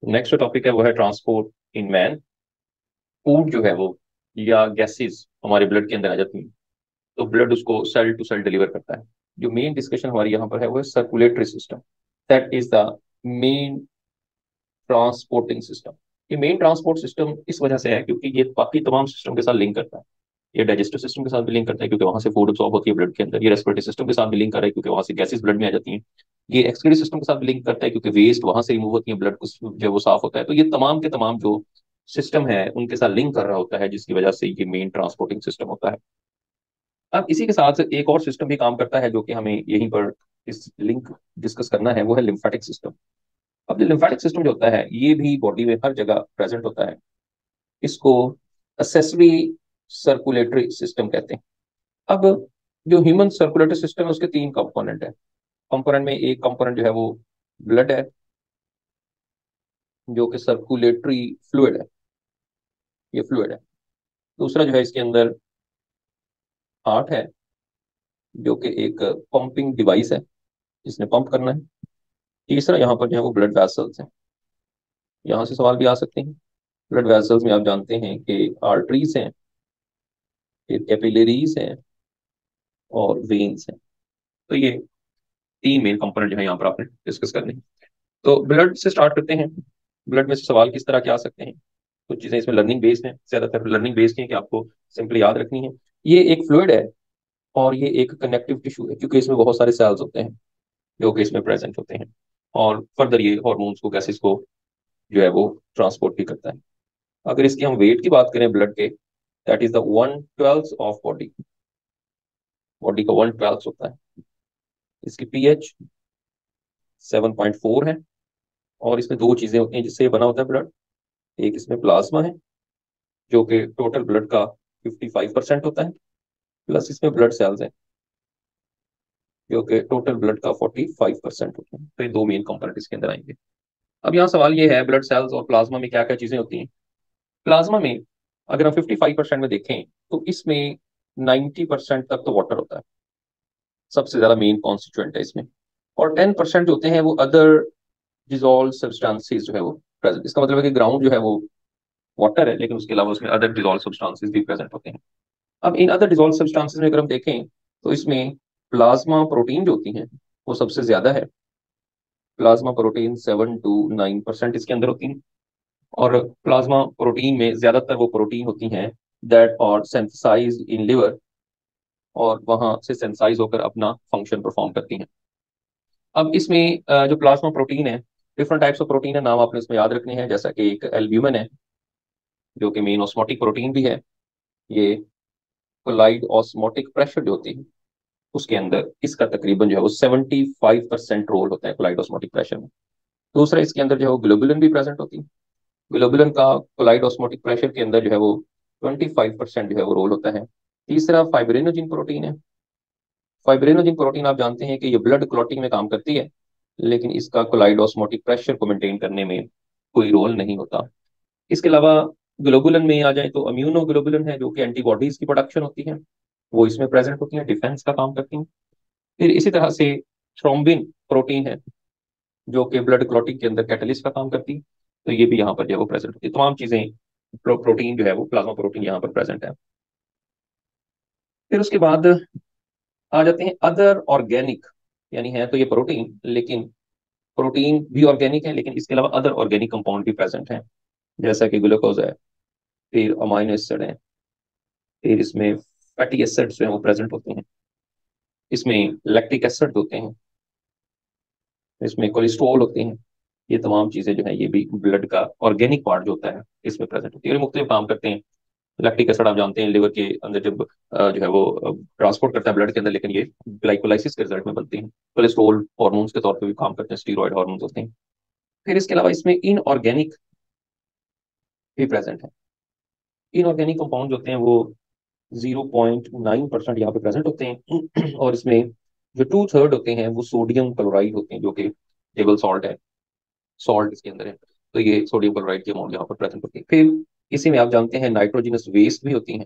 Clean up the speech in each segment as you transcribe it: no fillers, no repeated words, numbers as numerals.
Next topic है वो है ट्रांसपोर्ट इन मैन। फूड जो है वो या गैसेस हमारे ब्लड के अंदर आ जाती हैं, तो ब्लड उसको सेल टू सेल डिलीवर करता है। जो मेन डिस्कशन हमारी यहाँ पर है वो है circulatory system. That is the main transporting system. ये मेन ट्रांसपोर्ट सिस्टम इस वजह से है क्योंकि ये बाकी तमाम सिस्टम के साथ लिंक करता है। ये डाइजेस्टिव सिस्टम के साथ भी लिंक करता है क्योंकि वहां से फूड अब्सॉर्ब होती है ब्लड के अंदर। ये रेस्पिरेटरी सिस्टम के साथ भी लिंक कर रहा है क्योंकि वहां से गैसेस ब्लड में आ जाती हैं। ये एक्सक्रीटरी सिस्टम के साथ भी लिंक करता है क्योंकि वेस्ट वहां से रिमूव होती है, ब्लड को जो है वो साफ होता है। तो ये तमाम के तमाम जो सिस्टम है उनके साथ लिंक कर रहा होता है, जिसकी वजह से ये मेन ट्रांसपोर्टिंग सिस्टम होता है। अब इसी के साथ एक और सिस्टम भी काम करता है जो कि हमें यहीं पर इस लिंक डिस्कस करना है, वो है लिम्फेटिक सिस्टम। अब जो लिम्फेटिक सिस्टम जो होता है ये भी बॉडी में हर जगह प्रेजेंट होता है। इसको असेसरी सर्कुलेटरी सिस्टम कहते हैं। अब जो ह्यूमन सर्कुलेटरी सिस्टम है उसके तीन कंपोनेंट है। कंपोनेंट में एक कंपोनेंट जो है वो ब्लड है, जो कि सर्कुलेटरी फ्लूइड है, ये फ्लूइड है। दूसरा जो है इसके अंदर हार्ट है, जो कि एक पंपिंग डिवाइस है जिसने पंप करना है। तीसरा यहाँ पर जो है वो ब्लड वेसल्स है। यहाँ से सवाल भी आ सकते हैं। ब्लड वेसल्स में आप जानते हैं कि आर्टरीज हैं, फिर कैपिलरीज हैं और वेन्स हैं। तो ये तीन मेन कंपोनेंट जो है यहाँ पर आपने डिस्कस करने हैं। तो ब्लड से स्टार्ट करते हैं। ब्लड में से सवाल किस तरह के आ सकते हैं? कुछ चीजें इसमें लर्निंग बेस्ड हैं, ज्यादातर लर्निंग बेस्ड हैं कि आपको सिंपली याद रखनी है। ये एक फ्लूइड है और ये एक कनेक्टिव टिश्यू है क्योंकि इसमें बहुत सारे सेल्स होते हैं जो कि इसमें प्रेजेंट होते हैं। और फर्दर ये हॉर्मोन्स को, गैसेस को जो है वो ट्रांसपोर्ट भी करता है। अगर इसकी हम वेट की बात करें ब्लड के, that is the 1/12 of body. Body का 1/12 होता है। इसकी पीएच 7.4 है। और इसमें दो चीजें होती हैं जिससे ये बना होता है ब्लड। एक इसमें प्लाज्मा है जो कि टोटल ब्लड का 55% होता है, प्लस इसमें ब्लड सेल्स हैं जो कि टोटल ब्लड का 45% होता है। तो ये दो मेन कंपोनेंट इसके अंदर आएंगे। अब यहाँ सवाल ये है, ब्लड सेल्स और प्लाज्मा में क्या क्या चीजें होती हैं? प्लाज्मा में अगर हम 55% में देखें तो इसमें 90% तक तो वाटर होता है, सबसे ज्यादा मेन कॉन्स्टिट्यूएंट है इसमें। और 10% जो होते हैं वो अदर डिजोल्व सब्सटेंसेस जो है वो प्रेजेंट। इसका मतलब है कि ग्राउंड जो है वो वाटर है, लेकिन उसके अलावा उसमें अदर डिजोल्व सब्सटेंसेस भी प्रेजेंट होते हैं। अब इन अदर डिजोल्व सब्सटेंसेस में अगर हम देखें तो इसमें प्लाज्मा प्रोटीन जो होती हैं वो सबसे ज्यादा है। प्लाज्मा प्रोटीन 7 to 9% इसके अंदर होती हैं। और प्लाज्मा प्रोटीन में ज्यादातर वो प्रोटीन होती हैं that are synthesized in liver, और वहां से सेंसाइज होकर अपना फंक्शन परफॉर्म करती हैं। अब इसमें जो प्लाज्मा प्रोटीन है, डिफरेंट टाइप्स ऑफ प्रोटीन है, नाम आपने इसमें याद रखने हैं। जैसा कि एक एल्ब्यूमिन है जो कि मेन ऑस्मोटिक प्रोटीन भी है। ये कोलाइड ऑस्मोटिक प्रेशर जो होती है उसके अंदर इसका तकरीबन जो है वो 75% रोल होता है कोलाइड ऑस्मोटिक प्रेशर में। दूसरा इसके अंदर जो है वो ग्लोबुलिन भी प्रेजेंट होती है। ग्लोबुलिन का कोलाइड ऑस्मोटिक प्रेशर के अंदर जो है वो 25% जो है वो रोल होता है। तीसरा फाइब्रिनोजिन प्रोटीन है। फाइब्रिनोजिन प्रोटीन आप जानते हैं कि ये ब्लड क्लॉटिंग में काम करती है, लेकिन इसका कोलाइड ऑस्मोटिक प्रेशर को मेंटेन करने में कोई रोल नहीं होता। इसके अलावा ग्लोबुलिन में आ जाए तो इम्यूनोग्लोबुलिन है जो कि एंटीबॉडीज की प्रोडक्शन होती है, वो इसमें प्रेजेंट होती है, डिफेंस का काम करती हैं। फिर इसी तरह से थ्रोम्बिन प्रोटीन है जो कि ब्लड क्लॉटिंग के अंदर कैटलिस्ट का काम करती है। तो ये भी यहाँ पर जो है वो प्रेजेंट होती है। तमाम चीजें प्रोटीन जो है वो प्लाज्मा प्रोटीन यहाँ पर प्रेजेंट है। फिर उसके बाद आ जाते हैं अदर ऑर्गेनिक, यानी है तो ये प्रोटीन, लेकिन प्रोटीन भी ऑर्गेनिक है लेकिन इसके अलावा अदर ऑर्गेनिक कंपाउंड भी प्रेजेंट हैं। जैसा कि ग्लूकोज है, फिर अमाइनो एसिड है, फिर इसमें फैटी एसिड्स जो है वो प्रेजेंट होते हैं, इसमें लैक्टिक एसिड होते हैं, इसमें कोलेस्ट्रॉल होते हैं। ये तमाम चीजें जो है ये भी ब्लड का ऑर्गेनिक पार्ट जो होता है इसमें प्रेजेंट होती है और मुख्तलिफ काम करते हैं। लैक्टिक एसिड आप जानते हैं लिवर के अंदर जब जो है वो ट्रांसपोर्ट करता है ब्लड के अंदर, लेकिन ये ग्लाइकोलाइसिस के रिजल्ट में बनते हैं। कोलेस्ट्रॉल हार्मोन्स के तौर पे भी काम करते हैं, स्टीरॉयड हार्मोन्स होते हैं। फिर इसके अलावा इसमें इनऑर्गेनिक भी प्रेजेंट है। इनऑर्गेनिक कंपाउंड होते हैं वो 0.9% यहाँ पे प्रेजेंट होते हैं और इसमें जो 2/3 होते हैं वो सोडियम क्लोराइड होते हैं जो कि टेबल सॉल्ट है, सॉल्ट इसके अंदर है। तो ये सोडियम क्लोराइड की अमाउंट यहाँ पर प्रेजेंट होती है। फिर इसी में आप जानते हैं नाइट्रोजनस वेस्ट भी होती हैं,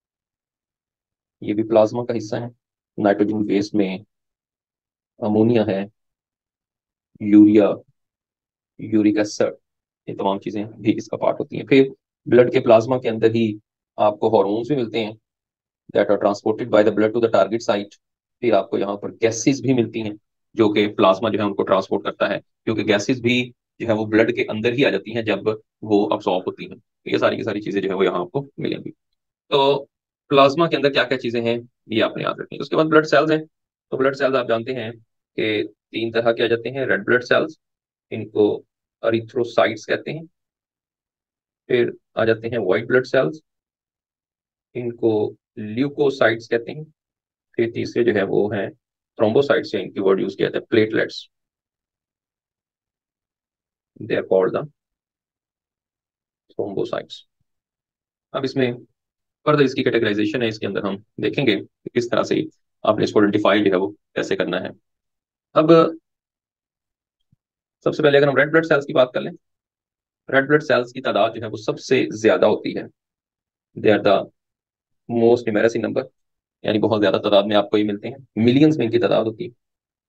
ये भी प्लाज्मा का हिस्सा है। नाइट्रोजन वेस्ट में अमोनिया है, यूरिया, यूरिक एसिड, ये तमाम चीजें भी इसका पार्ट होती हैं। फिर ब्लड के प्लाज्मा के अंदर ही आपको हार्मोन्स भी मिलते हैं that are transported by the blood to the target site. फिर आपको यहाँ पर गैसेस भी मिलती हैं जो कि प्लाज्मा जो है उनको ट्रांसपोर्ट करता है, क्योंकि गैसेस भी जो है वो ब्लड के अंदर ही आ जाती हैं जब वो अब्सॉर्ब होती हैं। ये सारी की सारी चीजें जो है वो यहाँ आपको मिलेंगी। तो प्लाज्मा के अंदर क्या क्या चीजें हैं ये आपने याद रखनी है। उसके बाद ब्लड सेल्स हैं। तो ब्लड सेल्स आप जानते हैं कि तीन तरह के आ जाते हैं। रेड ब्लड सेल्स, इनको अरिथ्रोसाइट्स कहते हैं। फिर आ जाते हैं व्हाइट ब्लड सेल्स, इनको ल्यूकोसाइट्स कहते हैं। फिर तीसरे जो है वो हैं थ्रोम्बोसाइट्स, या इनकी वर्ड यूज किया जाता है platelets, they are called the thrombocytes. अब इसमें फर्दर इसकी कैटेगराइजेशन है, इसके अंदर हम देखेंगे कि किस तरह से आपने इसको आइडेंटिफाई जो है वो कैसे करना है। अब सबसे पहले अगर हम रेड ब्लड सेल्स की बात कर लें, रेड ब्लड सेल्स की तादाद जो है वो सबसे ज्यादा होती है। They are the most numerous in number, यानी बहुत ज्यादा तादाद में आपको ये मिलते हैं। मिलियंस में इनकी तादाद होती है,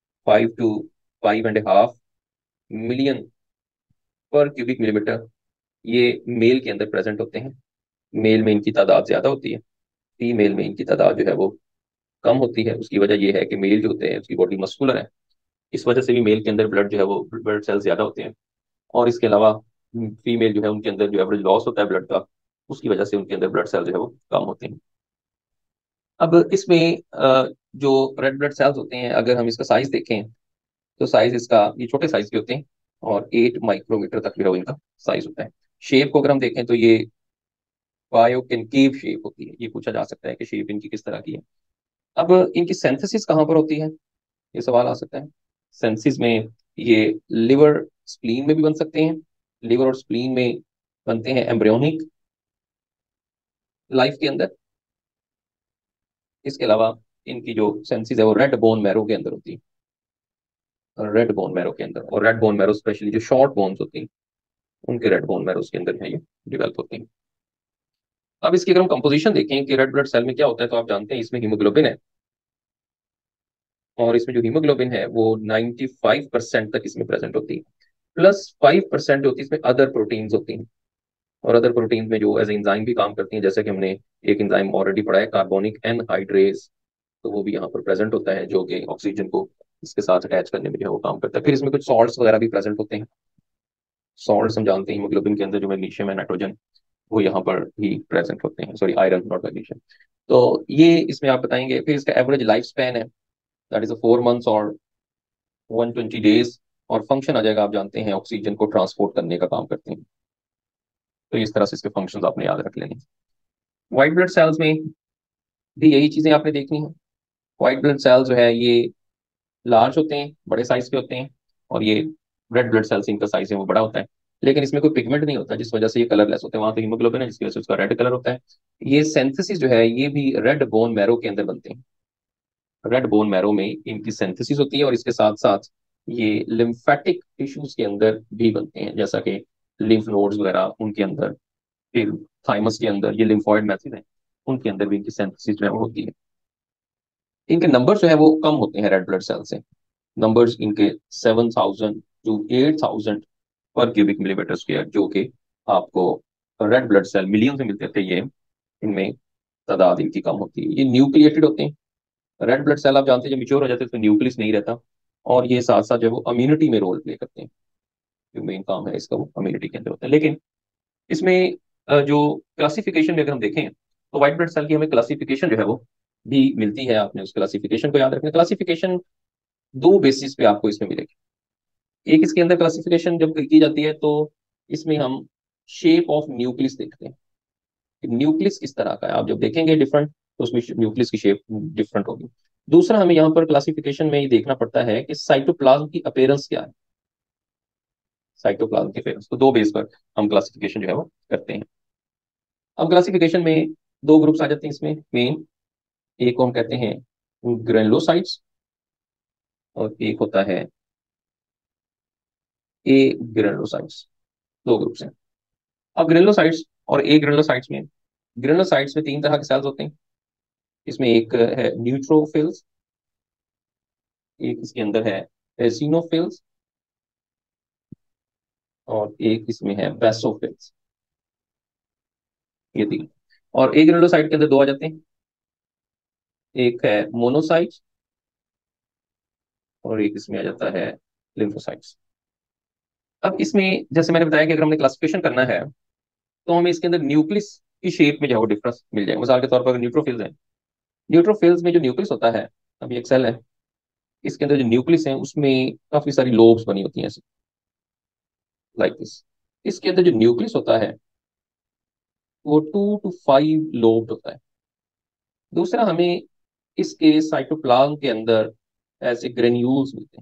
5 to 5.5 मिलियन पर क्यूबिक मिलीमीटर ये मेल के अंदर प्रेजेंट होते हैं। मेल में इनकी तादाद ज्यादा होती है, फीमेल में इनकी तादाद जो है वो कम होती है। उसकी वजह यह है कि मेल जो होते हैं उसकी बॉडी मस्कुलर है, इस वजह से भी मेल के अंदर ब्लड जो है वो ब्लड सेल्स ज्यादा होते हैं। और इसके अलावा फीमेल जो है उनके अंदर जो एवरेज लॉस होता है ब्लड का, उसकी वजह से उनके अंदर ब्लड सेल जो है वो कम होते हैं। अब इसमें जो रेड ब्लड सेल्स होते हैं, अगर हम इसका साइज देखें तो साइज इसका ये छोटे साइज के होते हैं और 8 माइक्रोमीटर तक जो है वो इनका साइज होता है। शेप को अगर हम देखें तो ये बायोकनकेव शेप होती है। ये पूछा जा सकता है कि शेप इनकी किस तरह की है। अब इनकी सिंथेसिस कहाँ पर होती है, ये सवाल आ सकता है। सेंसिस में ये लिवर स्प्लीन में भी बन सकते हैं। लिवर और स्प्लीन में बनते हैं एम्ब्रियोनिक लाइफ के अंदर। इसके अलावा इनकी जो सेंसिस है वो रेड बोन मैरो के अंदर होती है, रेड बोन मैरो के अंदर। और रेड बोन मैरो स्पेशली जो शॉर्ट बोन्स होती हैं उनके रेड बोन मैरो के अंदर है ये डेवलप होती हैं। अब इसकी अगर हम कंपोजिशन देखें कि रेड ब्लड सेल में क्या होता है, तो आप जानते हैं इसमें हीमोग्लोबिन है। और इसमें जो हीमोग्लोबिन है वो 95% तक इसमें प्रेजेंट होती है। +5% जो होती है इसमें अदर प्रोटीन्स होती हैं। और अदर प्रोटीन्स में जो एज एंजाइम भी काम करती हैं, जैसे कि हमने एक एंजाइम ऑलरेडी पढ़ा है कार्बोनिक एनहाइड्रेज, तो वो भी यहाँ पर प्रेजेंट होता है जो कि ऑक्सीजन को इसके साथ अटैच करने में जो है वो काम करता है। फिर इसमें कुछ सॉल्ट्स वगैरह भी प्रेजेंट होते हैं। सॉल्ट्स हम जानते हैं हीमोग्लोबिन के अंदर जो मैग्नीशियम है, नाइट्रोजन, वो यहाँ पर भी प्रेजेंट होते हैं। Sorry, iron not magnesium. तो ये इसमें आप बताएंगे। फिर इसका एवरेज लाइफ स्पैन है, दैट इज 4 मंथ्स और 120 डेज। और फंक्शन आ जाएगा, आप जानते हैं ऑक्सीजन को ट्रांसपोर्ट करने का काम करते हैं। तो इस तरह से इसके फंक्शंस आपने याद रख लेने। व्हाइट ब्लड सेल्स में भी यही चीजें आपने देखनी है। व्हाइट ब्लड सेल्स जो है ये लार्ज होते हैं, बड़े साइज के होते हैं। और ये रेड ब्लड सेल्स इनका साइज है वो बड़ा होता है, लेकिन इसमें कोई पिगमेंट नहीं होता जिस वजह से ये कलरलेस होते हैं। वहां तो हीमोग्लोबिन है जिसकी वजह से उसका रेड कलर होता है। ये सिंथेसिस जो है ये भी रेड बोन मैरो के अंदर बनते हैं। रेड बोन मैरो में इनकी सिंथेसिस होती है और इसके साथ साथ ये लिम्फेटिक टिश्यूज के अंदर भी बनते हैं, जैसा कि लिम्फ नोड्स वगैरह उनके अंदर। फिर थाइमस के अंदर ये लिम्फॉइड मैसेज हैं, उनके अंदर भी इनकी सिंथेसिस जो है वो होती है। इनके नंबर जो है वो कम होते हैं रेड ब्लड सेल से। नंबर्स इनके 7,000 to 8,000 पर क्यूबिक मिलीमीटर स्क्वायर, जो कि आपको रेड ब्लड सेल मिलियन से मिलते थे, ये इनमें तादाद इनकी कम होती है। ये न्यूक्लिएटेड होते हैं। रेड ब्लड सेल आप जानते हैं जब मेच्योर हो जाते हैं तो न्यूक्लियस नहीं रहता। और ये साथ साथ जो है वो इम्यूनिटी में रोल प्ले करते हैं। जो मेन काम है इसका वो इम्यूनिटी के अंदर होता है। लेकिन इसमें जो क्लासिफिकेशन में अगर हम देखें तो व्हाइट ब्लड सेल की हमें क्लासिफिकेशन जो है वो भी मिलती है। आपने उस क्लासिफिकेशन को याद रखना। क्लासिफिकेशन दो बेसिस पे आपको इसमें मिलेगी। एक इसके अंदर क्लासिफिकेशन जब की जाती है तो इसमें हम शेप ऑफ न्यूक्लियस देखते हैं कि न्यूक्लियस किस तरह का है। आप जब देखेंगे डिफरेंट तो उसमें न्यूक्लियस की शेप डिफरेंट होगी। दूसरा हमें यहाँ पर क्लासिफिकेशन में ये देखना पड़ता है कि साइटोप्लाज्म की अपीयरेंस क्या है। साइटोप्लाज्म की अपीयरेंस, तो दो बेस पर हम क्लासिफिकेशन जो है वो करते हैं। अब क्लासिफिकेशन में दो ग्रुप्स आ जाते हैं इसमें मेन। एक को हम कहते हैं ग्रेनुलोसाइट्स और एक होता है ए ग्रेनुलोसाइट्स। दो ग्रुप्स हैं। अब ग्रेनुलोसाइट्स और ए ग्रेनुलोसाइट्स में, ग्रेनुलोसाइट्स में तीन तरह के सेल्स होते हैं। इसमें एक है न्यूट्रोफिल्स, एक इसके अंदर है एसिनोफिल्स, और एक इसमें है बेसोफिल्स, ये तीन। और एक ग्रेनुलोसाइट के अंदर दो आ जाते हैं, एक है मोनोसाइट्स और एक इसमें आ जाता है लिम्फोसाइट्स। अब इसमें जैसे मैंने बताया कि अगर हमने क्लासिफिकेशन करना है तो हमें इसके अंदर न्यूक्लियस की शेप में जो है वो डिफरेंस मिल जाएगा। मिसाल के तौर पर अगर न्यूट्रोफिल्स है, न्यूट्रोफिल्स में जो न्यूक्लियस होता है, अभी एक सेल है, इसके अंदर जो न्यूक्लियस है उसमें काफी सारी लोब्स बनी होती हैं ऐसे, लाइक दिस। इसके अंदर जो न्यूक्लियस होता है वो 2 to 5 लोब्ड होता है। दूसरा, हमें इसके साइटोप्लाज्म के अंदर ऐसे ग्रेन्यूल्स मिलते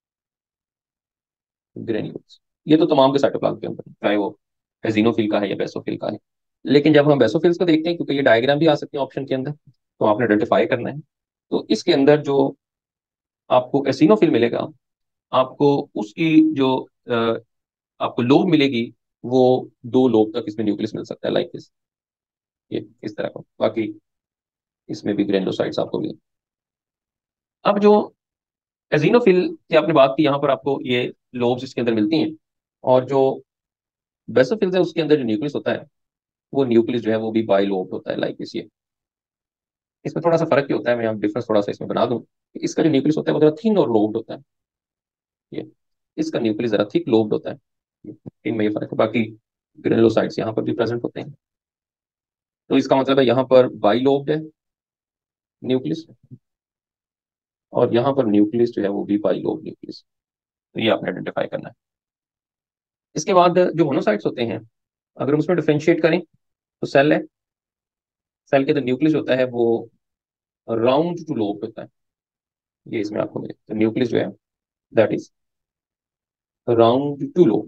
हैं, ग्रेन्यूल्स। ये तो तमाम के साइटोप्लाज्म के अंदर, चाहे वो एजिनोफिल का है या बेसोफिल का है। लेकिन जब हम बेसोफिल्स को देखते हैं, क्योंकि ये डायग्राम भी आ सकते हैं ऑप्शन के अंदर, तो आपने आइडेंटिफाई करना है। तो इसके अंदर जो आपको एसिनोफिल मिलेगा, आपको उसकी जो आपको लोब मिलेगी, वो 2 लोब तक इसमें न्यूक्लियस मिल सकता है, लाइक दिस, ये इस तरह का। बाकी इसमें भी ग्रेनुलोसाइट्स आपको मिले। अब जो एजिनोफिल की आपने बात की, यहाँ पर आपको ये लोब्स इसके अंदर मिलती हैं। और जो बेसोफिल्स है उसके अंदर जो न्यूक्लियस होता है, वो न्यूक्लियस जो है वो भी बाई लोब्ड होता है, लाइक दिस। ये इसमें थोड़ा सा फर्क क्या होता है, मैं यहाँ डिफरेंस थोड़ा सा इसमें बना दूं। इसका जो न्यूक्लियस होता है वो थोड़ा थिन और लोब्ड होता है, ये इसका न्यूक्लियस जरा थिक लोब्ड होता है। इनमें ये फर्क है। बाकी ग्रेनुलोसाइट्स यहाँ पर भी प्रेजेंट होते हैं। तो इसका मतलब है यहाँ पर बाई लोब्ड है न्यूक्लियस, और यहाँ पर न्यूक्लियस जो है वो भी बाई लोब न्यूक्लियस। तो ये आपने आइडेंटिफाई करना है। इसके बाद जो मोनोसाइट्स होते हैं, अगर हम उसमें डिफरेंशिएट करें तो सेल है, सेल के जो न्यूक्लियस होता है वो राउंड टू लोब होता है। ये इसमें आपको मिले तो न्यूक्लियस जो है that is round two lobe.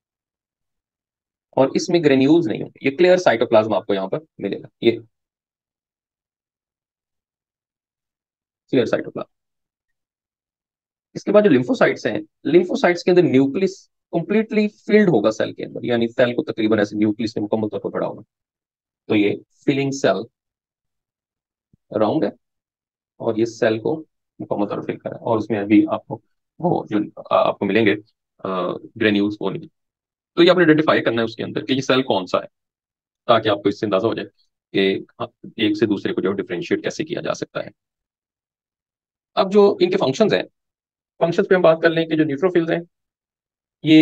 और इसमें ग्रेन्यूल्स नहीं होंगे, ये क्लियर साइटोप्लाज्म आपको यहाँ पर मिलेगा, ये क्लियर साइटोप्लाज्म। इसके बाद जो लिम्फोसाइट्स हैं, लिम्फोसाइट्स के अंदर न्यूक्लियस कंप्लीटली फिल्ड होगा सेल के अंदर, यानी सेल को तकरीबन ऐसे न्यूक्लियस में मुकम्मल तौर पर भरा होगा। तो ये फिलिंग सेल राउंड है, और ये सेल को मुकम्मल तौर पर फिल करा है, और उसमें अभी आपको वो जो आपको मिलेंगे ग्रेन्यूल्स, वो नहीं। तो ये आपने आइडेंटिफाई करना है उसके अंदर कि ये सेल कौन सा है, ताकि आपको इससे अंदाजा हो जाए कि एक से दूसरे को जो डिफरेंशिएट कैसे किया जा सकता है। अब जो इनके फंक्शंस हैं, फंक्शंस पे हम बात कर लें कि जो न्यूट्रोफिल्स हैं ये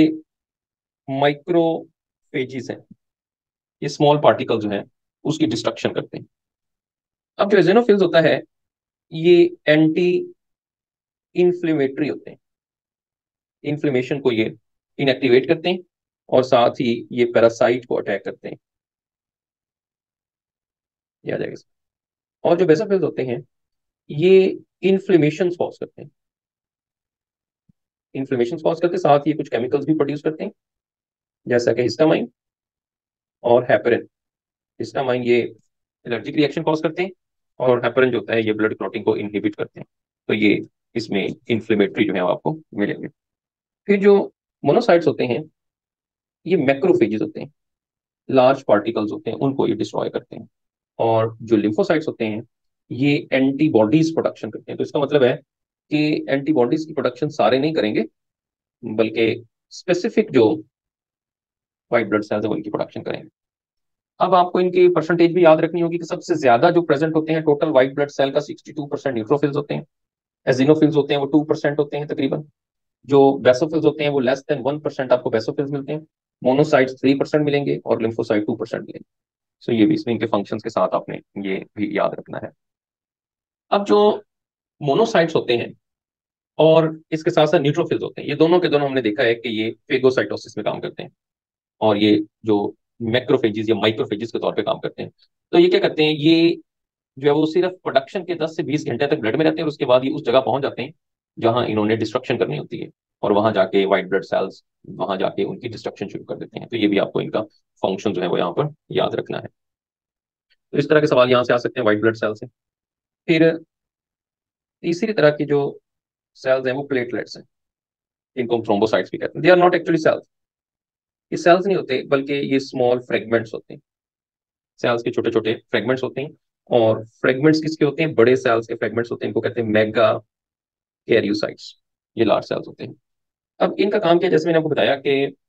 माइक्रोफेजिस हैं, ये स्मॉल पार्टिकल जो हैं उसकी डिस्ट्रक्शन करते हैं। अब जो एजेनोफिल्स होता है, ये एंटी इन्फ्लेमेटरी होते हैं, इन्फ्लेमेशन को ये इनएक्टिवेट करते हैं, और साथ ही ये पैरासाइट को अटैक करते हैं, ये आ जाएगा इसमें। और जो बेसोफिल्स होते हैं, ये इन्फ्लेमेशन कॉज करते हैं, इन्फ्लेमेशन कॉज करते हैं, साथ ही कुछ केमिकल्स भी प्रोड्यूस करते हैं, जैसा कि हिस्टामाइन और हेपरिन। हिस्टामाइन ये एलर्जिक रिएक्शन कॉज करते हैं, और हेपरिन जो होता है ये ब्लड क्लॉटिंग को इनहिबिट करते हैं। तो ये इसमें इन्फ्लेमेटरी जो है वो आपको मिलेंगे। फिर जो मोनोसाइट्स होते हैं, ये मैक्रोफेजेस होते हैं, लार्ज पार्टिकल्स होते हैं, उनको ये डिस्ट्रॉय करते हैं। और जो लिम्फोसाइट्स होते हैं, ये एंटीबॉडीज प्रोडक्शन करते हैं। तो इसका मतलब है कि एंटीबॉडीज की प्रोडक्शन सारे नहीं करेंगे, बल्कि स्पेसिफिक जो व्हाइट ब्लड सेल्स है उनकी प्रोडक्शन करेंगे। अब आपको इनकी परसेंटेज भी याद रखनी होगी कि सबसे ज्यादा जो प्रेजेंट होते हैं टोटल व्हाइट ब्लड सेल का 62% न्यूट्रोफिल्स होते हैं, एजिनोफिल्स होते हैं वो 2% होते हैं तकरीबन, जो बेसोफिल्स होते हैं वो लेस देन 1% आपको बेसोफिल्स मिलते हैं, मोनोसाइट्स 3% मिलेंगे, और लिम्फोसाइट 2% मिलेंगे। सो ये भी इसमें इनके फंक्शंस के साथ आपने ये भी याद रखना है। अब जो मोनोसाइट्स होते हैं और इसके साथ साथ न्यूट्रोफिल्स होते हैं, ये दोनों के दोनों हमने देखा है कि ये फेगोसाइटोसिस में काम करते हैं, और ये जो मैक्रोफेजिस या माइक्रोफेजिस के तौर पे काम करते हैं। तो ये क्या करते हैं, ये जो है वो सिर्फ प्रोडक्शन के 10 से 20 घंटे तक ब्लड में रहते हैं, और उसके बाद ये उस जगह पहुंच जाते हैं जहां इन्होंने डिस्ट्रक्शन करनी होती है, और वहां जाके व्हाइट ब्लड सेल्स वहां जाके उनकी डिस्ट्रक्शन शुरू कर देते हैं। तो ये भी आपको इनका फंक्शन जो है वो यहाँ पर याद रखना है। तो इस तरह के सवाल यहाँ से आ सकते हैं व्हाइट ब्लड सेल से। फिर तीसरी तरह की जो सेल्स हैं वो प्लेटलेट्स हैं, इनको हम थ्रोम्बोसाइट्स भी कहते हैं। They are not actually cells, ये सेल्स नहीं होते, बल्कि ये स्मॉल फ्रेगमेंट्स होते हैं, सेल्स के छोटे छोटे फ्रेगमेंट्स होते हैं। और फ्रेगमेंट्स किसके होते हैं, बड़े सेल्स के फ्रेगमेंट्स होते हैं, इनको कहते हैं मेगा कैरियोसाइट्स, ये लार्ज सेल्स होते हैं। अब इनका काम क्या है, जैसे मैंने आपको बताया कि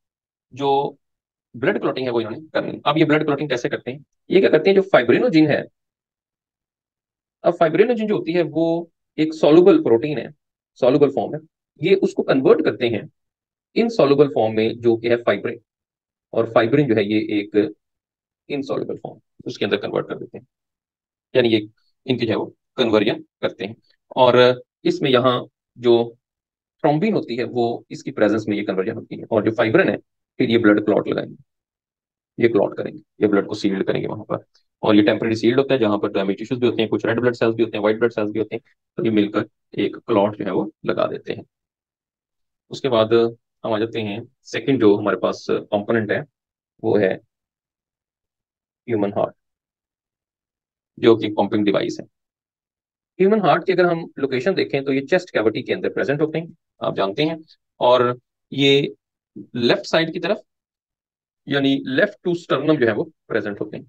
जो ब्लड क्लॉटिंग है वो इन्होंने करनी। अब ये ब्लड क्लॉटिंग कैसे करते हैं? ये क्या करते हैं, जो फाइब्रिनोजिन है, अब फाइब्रिनोजिन जो होती है वो एक सॉल्युबल प्रोटीन है, सॉल्युबल फॉर्म है, ये उसको कन्वर्ट करते हैं इन सॉल्युबल फॉर्म में जो कि है फाइब्रिन, और फाइब्रिन जो है ये एक इनसॉल्युबल फॉर्म उसके अंदर कन्वर्ट कर देते हैं, यानी ये इनकी जो है वो कन्वर्जन करते हैं। और इसमें यहाँ जो थ्रोम्बिन होती है वो इसकी प्रेजेंस में ये कन्वर्जन होती है, और जो फाइब्रिन है फिर ये ब्लड क्लॉट लगाएंगे, ये क्लॉट करेंगे, ये ब्लड को सील्ड करेंगे वहां पर। और ये टेम्परेरी सील्ड होता है जहां पर डैमेज टिश्यूज भी होते हैं, कुछ रेड ब्लड सेल्स भी होते हैं, व्हाइट ब्लड सेल्स भी होते हैं, तो ये मिलकर एक क्लॉट जो है वो लगा देते हैं। उसके बाद हम आ जाते हैं, सेकंड जो हमारे पास कंपोनेंट है वो है ह्यूमन हार्ट, जो कि पंपिंग डिवाइस है। ह्यूमन हार्ट की अगर हम लोकेशन देखें तो ये चेस्ट कैविटी के अंदर प्रेजेंट होते हैं, आप जानते हैं। और ये लेफ्ट साइड की तरफ, यानी लेफ्ट टू स्टर्नम जो है वो प्रेजेंट होते हैं,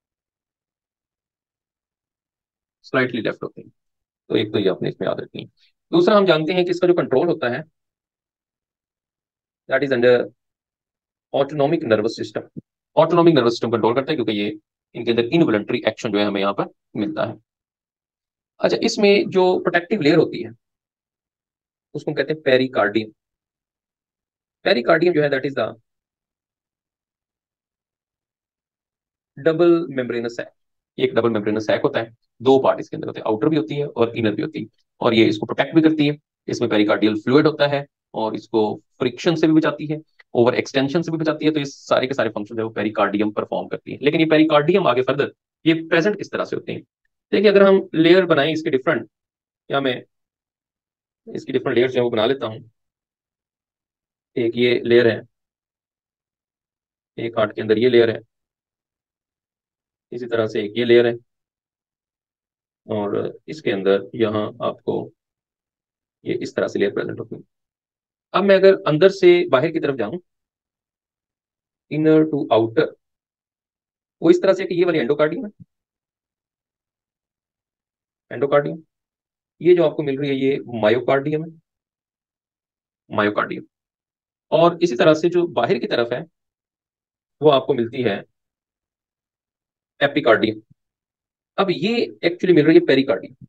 स्लाइटली लेफ्ट होते हैं। तो एक तो ये अपने इसमें याद रखनी है। दूसरा हम जानते हैं कि इसका जो कंट्रोल होता है that is under autonomic nervous system. Autonomic nervous system control करता है, क्योंकि ये इनके अंदर इनवॉलंटरी एक्शन जो है हमें यहाँ पर मिलता है। अच्छा, इसमें जो प्रोटेक्टिव लेयर होती है उसको हम कहते हैं पेरिकार्डियम। पेरिकार्डियम जो है that is the double membranous sac. ये एक डबल मेम्ब्रेनस सैक होता है, दो पार्ट इसके अंदर होते हैं, आउटर भी होती है और इनर भी होती है, और ये इसको प्रोटेक्ट भी करती है। इसमें पेरिकार्डियल फ्लूइड होता है, और इसको फ्रिक्शन से भी बचाती है, ओवर एक्सटेंशन से भी बचाती है। तो ये सारे के सारे फंक्शन है वो पेरिकार्डियम परफॉर्म करती है। लेकिन ये पेरिकार्डियम आगे फर्दर ये प्रेजेंट किस तरह से होते हैं? देखिए, अगर हम लेयर बनाएं इसके डिफरेंट, या मैं इसकी डिफरेंट लेयर्स जो है वो बना लेता हूँ। एक ये लेयर है, एक हार्ट के अंदर ये लेयर है, इसी तरह से एक ये लेयर है, और इसके अंदर यहाँ आपको ये इस तरह से लेयर प्रेजेंट होती है। अब मैं अगर अंदर से बाहर की तरफ जाऊं, इनर टू आउटर, वो इस तरह से कि ये वाली एंडोकार्डियम है, एंडोकार्डियम। ये जो आपको मिल रही है ये मायोकार्डियम है, मायोकार्डियम। और इसी तरह से जो बाहर की तरफ है वो आपको मिलती है एपिकार्डियम। अब ये एक्चुअली मिल रही है पेरिकार्डियम,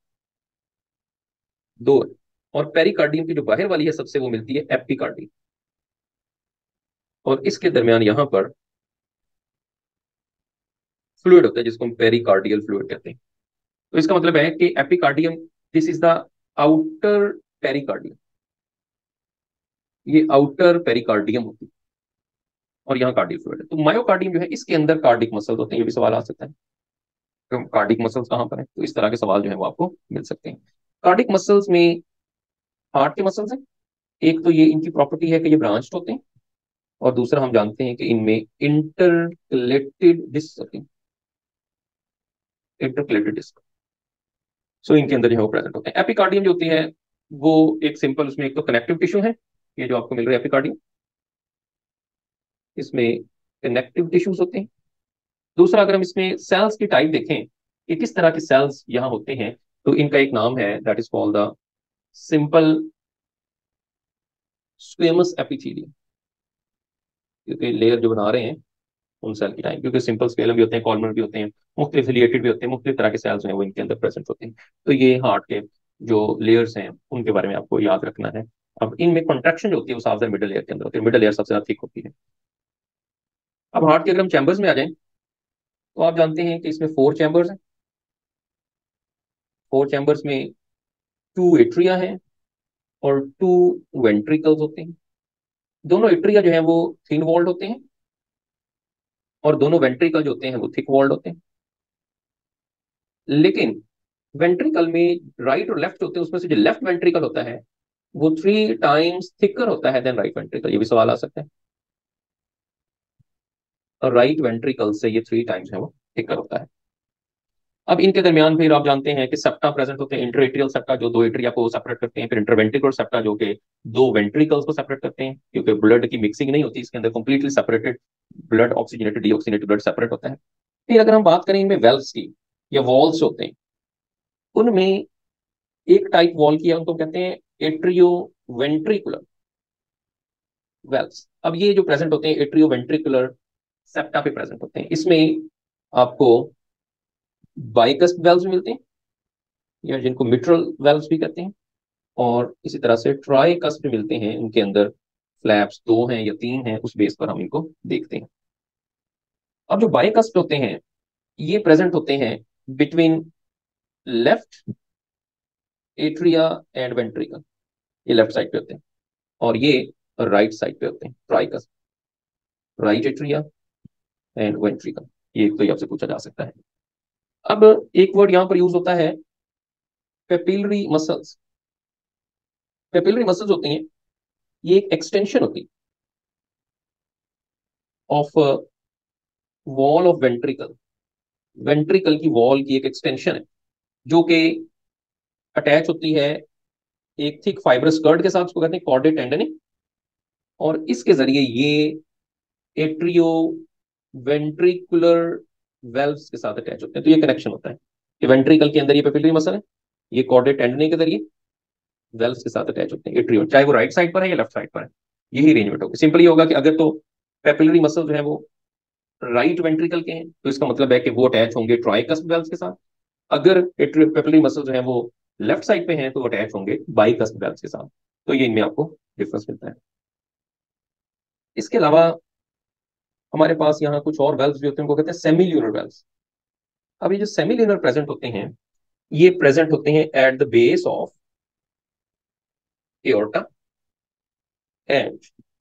दो है। और पेरिकार्डियम की जो बाहर वाली है सबसे, वो मिलती है एपिकार्डियम, और इसके दरमियान यहां पर फ्लूइड होता है जिसको हम पेरिकार्डियल फ्लूइड कहते हैं। तो इसका मतलब है कि epicardium, this is the outer pericardium, ये आउटर पेरिकार्डियम होती है, और यहाँ कार्डियल फ्लूइड है। तो मायोकार्डियम जो है इसके अंदर कार्डिक मसल्स होते हैं, ये भी सवाल आ सकता है तो कार्डिक मसल्स कहाँ पर है, तो इस तरह के सवाल जो है वो आपको मिल सकते हैं। कार्डिक मसल्स में हार्ट के मसल्स हैं, एक तो ये इनकी प्रॉपर्टी है कि ये ब्रांच्ड होते हैं, और दूसरा हम जानते हैं कि इनमें इंटरकलेटेड डिस्क होती है, इंटरकलेटेड डिस्क। सो इनके अंदर जो है वो प्रेजेंट होते हैं। एपिकार्डियम जो होती है वो एक सिंपल, उसमें एक तो कनेक्टिव टिश्यू है, ये जो आपको मिल रहा है एपिकार्डियम, इसमें कनेक्टिव टिश्यूज होते हैं। दूसरा, अगर हम इसमें सेल्स की टाइप देखें कि किस तरह के सेल्स यहाँ होते हैं, तो इनका एक नाम है that is called the simple squamous epithelium, क्योंकि लेयर जो बना रहे हैं उन सेल की टाइप, क्योंकि सिंपल स्क्वेलम भी होते हैं, कॉलमर भी होते हैं, मुख्तलिफ रिलेटेड भी होते हैं, मुख्तलिफ तरह के सेल्स हैं वो इनके अंदर प्रेजेंट होते हैं। तो ये हार्ट के जो लेयर्स हैं उनके बारे में आपको याद रखना है। अब इनमें कॉन्ट्रैक्शन जो होती है वो साफ मिडल लेयर के अंदर होती है, मिडल लेयर सबसे ज्यादा थिक होती है। अब हार्ट के अगर हम चैम्बर्स में आ जाएं, तो आप जानते हैं कि इसमें 4 चैम्बर्स हैं। 4 चैम्बर्स में 2 एट्रिया हैं और 2 वेंट्रिकल्स होते हैं। दोनों एट्रिया जो है वो थिन वॉल्ड होते हैं, और दोनों वेंट्रिकल जो होते हैं वो थिक वॉल्ड होते हैं। लेकिन वेंट्रिकल में राइट और लेफ्ट होते हैं, उसमें से जो लेफ्ट वेंट्रिकल होता है वो 3 टाइम्स थिकर होता है देन राइट वेंट्रिकल, ये भी सवाल आ सकता है। और राइट वेंट्रिकल से ये 3 टाइम्स है वो थिकर होता है। अब इनके दरमियान फिर आप जानते हैं कि सेप्टा प्रेजेंट होते हैं, इंटरएट्रियल सेप्टा जो 2 एट्रिया को सेपरेट करते हैं, फिर इंटरवेंट्रिकुलर सेप्टा जो कि 2 वेंट्रिकल्स को सेपरेट करते हैं, क्योंकि ब्लड की मिक्सिंग नहीं होती इसके अंदर, completely separated blood, oxygenated deoxygenated blood separate होता है। फिर अगर हम बात करें इनमें वेल्व्स की या वॉल्स होते हैं, उनमें एक टाइप वॉल की है, उनको कहते हैं एट्रियो वेंट्रिकुलर, वेल्व्स, अब ये जो प्रेजेंट होते हैं एट्रियोवेंट्रिकुलर सेप्टा पे प्रेजेंट होते हैं। इसमें आपको बाइकस्प वेल्व्स मिलते हैं, या जिनको मिट्रल वेल्व्स भी कहते हैं, और इसी तरह से ट्राइकस्प मिलते हैं, उनके अंदर फ्लैप्स 2 हैं या 3 हैं, उस बेस पर हम इनको देखते हैं। अब जो बाइकस्प होते हैं ये प्रेजेंट होते हैं between left atria and ventricle, ये लेफ्ट साइड पे होते हैं, और ये राइट साइड पे होते हैं, tricuspid, right atria and ventricle. ये तो आपसे पूछा जा सकता है। अब एक वर्ड यहां पर यूज होता है पेपिलरी मसल्स। पेपिलरी मसल्स होती हैं, ये एक एक्सटेंशन होती है of wall of ventricle, ventricle की वॉल की एक एक्सटेंशन है, जो कि अटैच होती है एक थिक फाइब्रस कर्ड के साथ, उसको कहते हैं कॉर्डेट टेंडनी, और इसके जरिए ये एट्रियो वेंट्रिकुलर वेल्व्स के साथ अटैच होते हैं। तो ये कनेक्शन होता है कि वेंट्रिकल के अंदर ये पेपिलरी मसल है, ये कॉर्डेट टेंडनी के जरिए वेल्व्स के साथ अटैच होते हैं एट्रियो, चाहे वो राइट साइड पर है या लेफ्ट साइड पर है। यही अरेंजमेंट होगा। सिंपली होगा कि अगर तो पेपिलरी मसल जो है वो राइट वेंट्रिकल के हैं, तो इसका मतलब है कि वो अटैच होंगे ट्राइकस्प वेल्व्स के साथ। अगर पेपिलरी मसल जो है वो लेफ्ट साइड पे हैं, तो वो अटैच होंगे बाइकस्प वेल्व्स के साथ। तो ये इनमें आपको डिफरेंस मिलता है। इसके अलावा हमारे पास यहाँ कुछ और वेल्व्स भी होते हैं, उनको कहते हैं सेमिल्यूनर वेल्व्स। अब ये जो सेमिल्यूनर प्रेजेंट होते हैं, ये प्रेजेंट होते हैं at the base of aorta and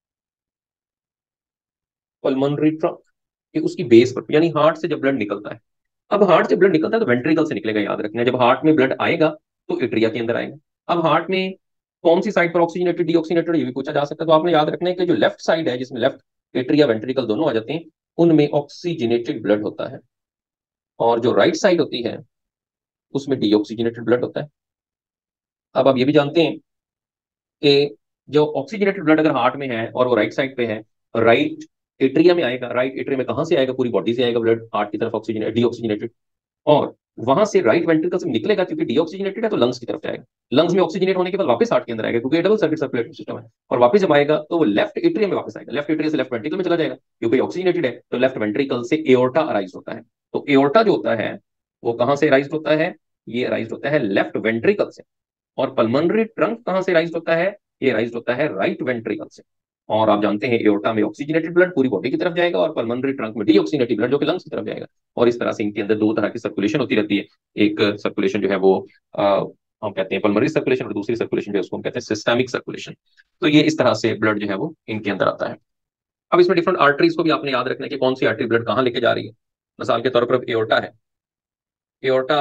pulmonary trunk, ये उसकी बेस पर, यानी हार्ट से जब ब्लड निकलता है। अब हार्ट से ब्लड निकलता है तो वेंट्रिकल से निकलेगा, याद रखना। जब हार्ट में ब्लड आएगा तो एट्रिया के अंदर आएगा। अब हार्ट में कौन सी साइड पर ऑक्सीजनेटेड डीऑक्सीजनेटेड, ये भी पूछा जा सकता है। तो आपने याद रखना है कि जो लेफ्ट साइड है, जिसमें लेफ्ट एट्रिया वेंट्रिकल दोनों आ जाते हैं, उनमें ऑक्सीजनेटेड ब्लड होता है, और जो राइट साइड होती है उसमें डीऑक्सीजनेटेड ब्लड होता है। अब आप ये भी जानते हैं कि जो ऑक्सीजनेटेड ब्लड अगर हार्ट में है और वो राइट साइड पे है, राइट एट्रिया में आएगा। राइट एट्रिया में कहाँ से आएगा? पूरी बॉडी से आएगा ब्लड हार्ट की तरफ, ऑक्सीजन डीऑक्सीजनेटेड, और वहां से राइट वेंट्रिकल से निकलेगा, क्योंकि डीऑक्सीजनेटेड है तो लंग्स की तरफ जाएगा। लंग्स में ऑक्सीजनेट होने के बाद वापस हार्ट के अंदर आएगा, क्योंकि डबल सर्किट सर्कुलेटरी सिस्टम है। और वापस जब आएगा तो वो लेफ्ट एट्रिया में वापस आएगा, लेफ्ट एट्रिया से लेफ्ट वेंट्रिकल में चला जाएगा, क्योंकि ऑक्सीजनेटेड है। तो लेफ्ट वेंट्रिकल से एओर्टा अराइज होता है। तो एओर्टा जो होता है वो कहाँ से अराइज होता है? ये अराइज होता है लेफ्ट वेंट्रिकल से। और पल्मोनरी ट्रंक कहाँ से राइज होता है? ये राइज होता है राइट वेंट्रिकल से। और आप जानते हैं एओर्टा में ऑक्सीजनेटेड ब्लड पूरी बॉडी की तरफ जाएगा, और पल्मोनरी ट्रंक में डीऑक्सीजनेटेड ब्लड जो कि लंग्स की तरफ जाएगा। और इस तरह से इनके अंदर 2 तरह की सर्कुलेशन होती रहती है। एक सर्कुलेशन जो है वो हम कहते हैं पल्मोनरी सर्कुलेशन, और दूसरी सर्कुलेशन जो है उसको हम कहते हैं सिस्टेमिक सर्कुलेशन। तो ये इस तरह से ब्लड जो है वो इनके अंदर आता है। अब इसमें डिफरेंट आर्टरीज को भी आपने याद रखना है कि कौन सी आर्टरी ब्लड कहाँ लेके जा रही है। मिसाल के तौर पर एओर्टा है, एओर्टा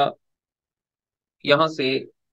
यहाँ से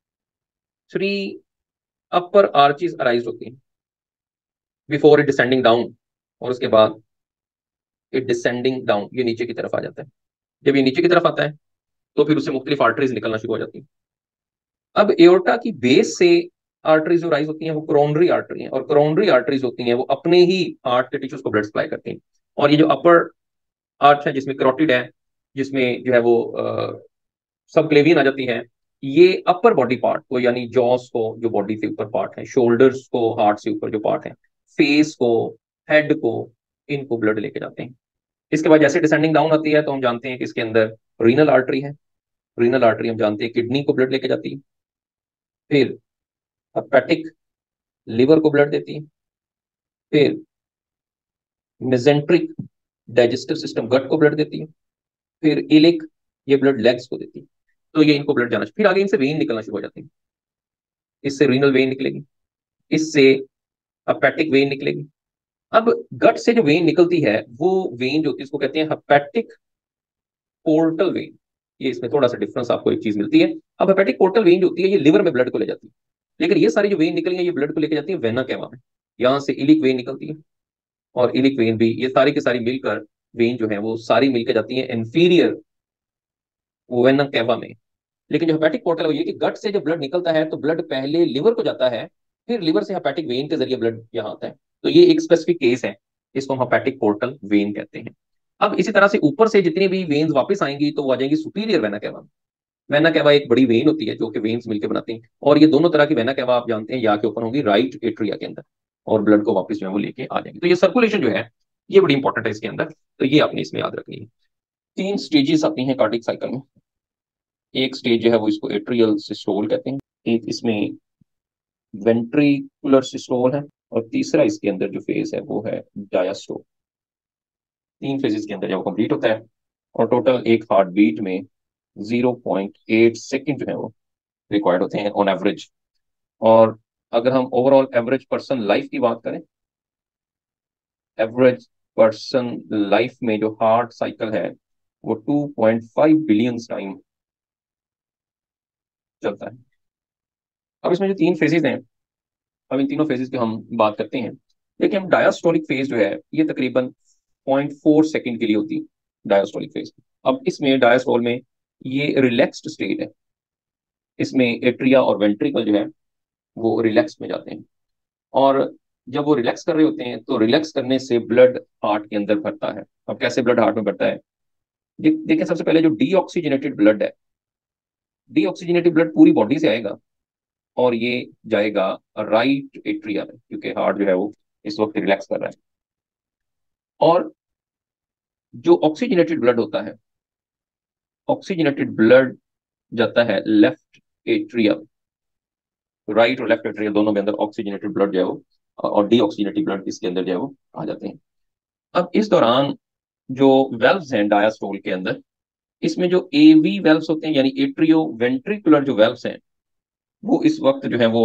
3 अपर आर्चीज अराइज होती हैं बिफोर इट डिसेंडिंग डाउन, और उसके बाद इट डिसेंडिंग डाउन, ये नीचे की तरफ आ जाता है। जब ये नीचे की तरफ आता है तो फिर उससे मुख्तलिफ आर्टरीज निकलना शुरू हो जाती हैं। अब एओर्टा की बेस से आर्टरीज जो राइज होती हैं वो कोरोनरी आर्टरी हैं, और कोरोनरी आर्टरीज होती हैं वो अपने ही हार्ट के टिश्यूज को ब्लड सप्लाई करती हैं। और ये जो अपर आर्च है, जिसमें करोटिड है, जिसमें जो है वो सबक्लेवियन आ जाती है, ये अपर बॉडी पार्ट को, यानी जॉस को, जो बॉडी से ऊपर पार्ट है, शोल्डर्स को, हार्ट से ऊपर जो पार्ट है, फेस को, हेड को, इनको ब्लड लेके जाते हैं। इसके बाद जैसे डिसेंडिंग डाउन आती है तो हम जानते हैं कि इसके अंदर रीनल आर्टरी है। रीनल आर्टरी हम जानते हैं किडनी को ब्लड लेके जाती है। फिर हेपेटिक लिवर को ब्लड देती है। फिर मेजेंट्रिक डाइजेस्टिव सिस्टम गट को ब्लड देती है। फिर इलिक, ये ब्लड लेग्स को देती है। तो ये इनको ब्लड जाना, फिर आगे इनसे वेन निकलना शुरू हो जाती है। इससे रीनल वेन निकलेगी, इससे हेपेटिक वेन निकलेगी। अब गट से जो वेन निकलती है वो वेन जो होती है इसको कहते हैं हेपेटिक पोर्टल वेन। ये इसमें थोड़ा सा डिफरेंस आपको एक चीज मिलती है। अब हेपेटिक पोर्टल वेन जो होती है ये लिवर में ब्लड को ले जाती है, लेकिन ये सारी जो वेन निकली है ये ब्लड को लेकर जाती है वेना कैवा में। यहाँ से इलिक वेन निकलती है, और इलिक वेन भी, ये सारी की सारी मिलकर वेन जो है वो सारी मिलकर जाती है इंफीरियर वेना कैवा में। लेकिन जो हेपेटिक पोर्टल है वो ये कि गट से जब ब्लड निकलता है तो ब्लड पहले लिवर को जाता है, फिर लिवर से हेपेटिक वेन के जरिए ब्लड यहाँ आता है। तो ये एक स्पेसिफिक केस है, इसको हम हेपेटिक पोर्टल वेन कहते हैं। अब इसी तरह से ऊपर से जितनी भी वेन्स वापस आएंगी तो वो आ जाएंगी superior vena cava. Vena cava एक बड़ी वेन होती है जो कि वेन्स मिलकर बनाती हैं, और ये दोनों तरह की वेना कैवा आप जानते हैं यहाँ के ओपन होगी राइट एट्रिया के अंदर। और ब्लड को वापस जो है वो लेके आ जाएंगे। तो ये सर्कुलेशन जो है ये बड़ी इंपॉर्टेंट है इसके अंदर, तो ये आपने इसमें याद रखनी है। 3 स्टेजेस आती हैं कार्डिक साइकिल में। एक स्टेज जो है वो इसको एट्रियल सिस्टोल कहते हैं, एक इसमें वेंट्रिकुलर सिस्टोल है, और तीसरा इसके अंदर जो फेज है वो है डायस्टोल। 3 फेजेस के अंदर जब वो कंप्लीट होता है, और टोटल एक हार्ट बीट में 0.8 सेकेंड जो है वो रिक्वायर्ड होते हैं ऑन एवरेज। और अगर हम ओवरऑल एवरेज पर्सन लाइफ की बात करें, एवरेज पर्सन लाइफ में जो हार्ट साइकिल है वो 2.5 बिलियन टाइम चलता है। अब इसमें जो 3 फेजेस हैं, अब इन तीनों फेजेस की हम बात करते हैं। देखिए, हम डायस्टोलिक फेज जो है ये तकरीबन 0.4 सेकेंड के लिए होती है, डायस्टोलिक फेज। अब इसमें डायस्टोल में ये रिलैक्स्ड स्टेट है, इसमें एट्रिया और वेंट्रिकल जो है वो रिलैक्स में जाते हैं। और जब वो रिलैक्स कर रहे होते हैं तो रिलैक्स करने से ब्लड हार्ट के अंदर भरता है। अब कैसे ब्लड हार्ट में भरता है, देखिए सबसे पहले जो डीऑक्सीजनेटेड ब्लड है, डीऑक्सीजनेटेड ब्लड पूरी बॉडी से आएगा और ये जाएगा राइट एट्रिया में, क्योंकि हार्ट जो है वो इस वक्त रिलैक्स कर रहा है। और जो ऑक्सीजनेटेड ब्लड होता है, ऑक्सीजनेटेड ब्लड जाता है लेफ्ट एट्रिया में। राइट और लेफ्ट एट्रिया दोनों के अंदर ऑक्सीजनेटेड ब्लड जो है वो, और डीऑक्सीजनेटेड ब्लड इसके अंदर जो है वो आ जाते हैं। अब इस दौरान जो वेल्व्स हैं डायस्टोल के अंदर, इसमें जो एवी वेल्व्स होते हैं यानी एट्रियो वेंट्रिकुलर जो वेल्व्स हैं वो इस वक्त जो है वो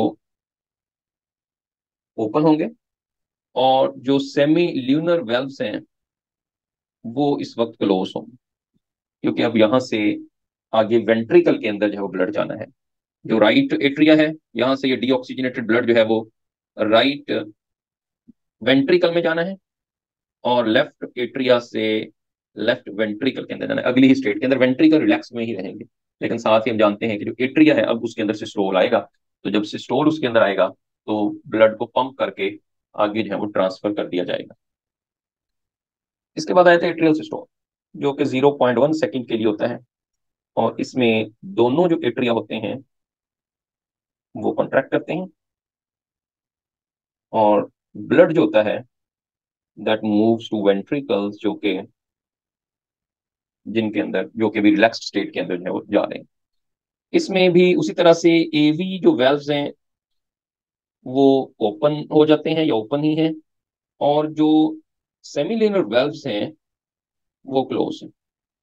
ओपन होंगे, और जो सेमी ल्यूनर वेल्व्स हैं वो इस वक्त क्लोज होंगे, क्योंकि अब यहां से आगे वेंट्रिकल के अंदर जो है वो ब्लड जाना है। जो राइट एट्रिया है, यहां से ये डीऑक्सीजनेटेड ब्लड जो है वो राइट वेंट्रिकल में जाना है, और लेफ्ट एट्रिया से लेफ्ट वेंट्रिकल के अंदर जाना है। अगली ही स्टेट के अंदर वेंट्रिकल रिलैक्स में ही रहेंगे, लेकिन साथ ही हम जानते हैं कि जो एट्रिया है अब उसके अंदर सिस्टोल आएगा। तो जब सिस्टोल उसके अंदर आएगा तो ब्लड को पंप करके आगे जो है वो ट्रांसफर कर दिया जाएगा। इसके बाद आया था एट्रियल सिस्टोल, जो कि 0.1 सेकेंड के लिए होता है, और इसमें दोनों जो एट्रिया होते हैं वो कॉन्ट्रैक्ट करते हैं, और ब्लड जो होता है दैट मूव्स टू वेंट्रिकल्स, जो कि जिनके अंदर जो कि भी रिलैक्स्ड स्टेट के अंदर जो है वो जा रहे हैं। इसमें भी उसी तरह से एवी जो वेल्व्स हैं वो ओपन हो जाते हैं या ओपन ही हैं, और जो सेमिलिनर वेल्व्स हैं वो क्लोज हैं।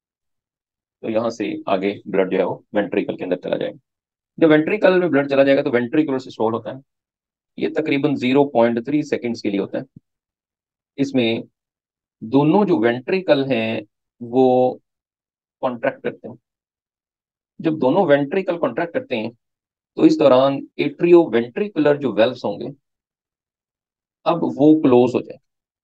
तो यहाँ से आगे ब्लड जो है वो वेंट्रिकल के अंदर चला जाएगा। जब वेंट्रिकल में ब्लड चला जाएगा तो वेंट्रिकुलर सिस्टोल होता है, ये तकरीबन 0.3 सेकेंड्स के लिए होता है। इसमें दोनों जो वेंट्रिकल हैं वो कॉन्ट्रैक्ट करते हैं। जब दोनों वेंट्रिकल कॉन्ट्रैक्ट करते हैं तो इस दौरान एट्रियो वेंट्रिकुलर जो वेल्व्स होंगे अब वो क्लोज हो जाए,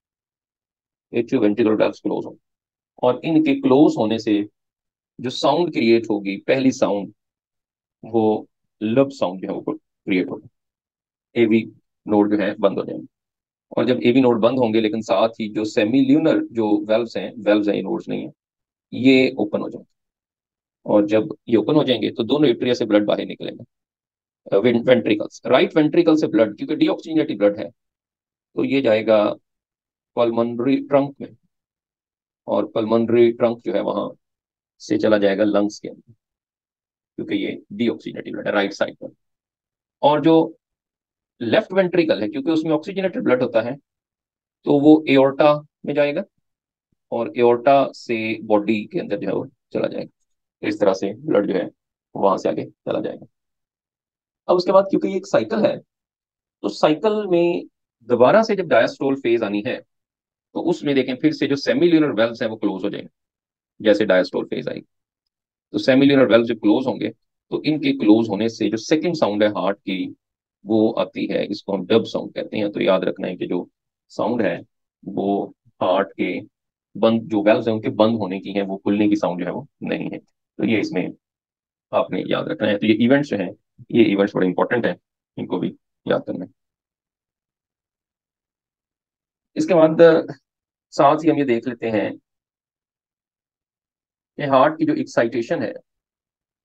एट्रियो वेंट्रिकुलर वेल्व्स क्लोज होंगे, और इनके क्लोज होने से जो साउंड क्रिएट होगी, पहली साउंड, वो लब साउंड जो है वो क्रिएट होगी। एवी नोड जो है बंद हो जाएंगे, और जब एवी नोड बंद होंगे लेकिन साथ ही जो सेमिल्यूनर जो वेल्व्स हैं, ये नोड्स नहीं है, ये ओपन हो जाएंगे। और जब ये ओपन हो जाएंगे तो दोनों एट्रिया से ब्लड बाहर निकलेगा, वेंट्रिकल्स, राइट वेंट्रिकल से ब्लड, क्योंकि डीऑक्सीजनेटेड ब्लड है तो ये जाएगा पल्मोनरी ट्रंक में, और पल्मोनरी ट्रंक जो है वहां से चला जाएगा लंग्स के अंदर, क्योंकि ये डीऑक्सीजनेटेड ब्लड है राइट साइड पर। और जो लेफ्ट वेंट्रिकल है, क्योंकि उसमें ऑक्सीजनेटेड ब्लड होता है, तो वो एओर्टा में जाएगा, और एओर्टा से बॉडी के अंदर जो है वो चला जाएगा। तो इस तरह से ब्लड जो है वहां से आगे चला जाएगा। अब उसके बाद क्योंकि ये एक साइकिल है, तो साइकिल में दोबारा से जब डायस्टोल फेज आनी है तो उसमें देखें फिर से जो सेमिल्यूनर वेल्व्स हैं वो क्लोज हो जाएंगे, जैसे डायस्टोल फेज आएगी। तो सेमिल्यूनर वेल्व जब क्लोज होंगे तो इनके क्लोज होने से जो सेकंड साउंड है हार्ट की वो आती है, इसको हम डब साउंड कहते हैं। तो याद रखना है कि जो साउंड है वो हार्ट के बंद जो वेल्व्स हैं उनके बंद होने की है, वो खुलने की साउंड जो है वो नहीं है। तो ये इसमें आपने याद रखना है। तो ये इवेंट्स जो हैं, ये इवेंट्स बड़े इंपॉर्टेंट हैं, इनको भी याद करना है। इसके बाद साथ ही हम ये देख लेते हैं कि हार्ट की जो एक्साइटेशन है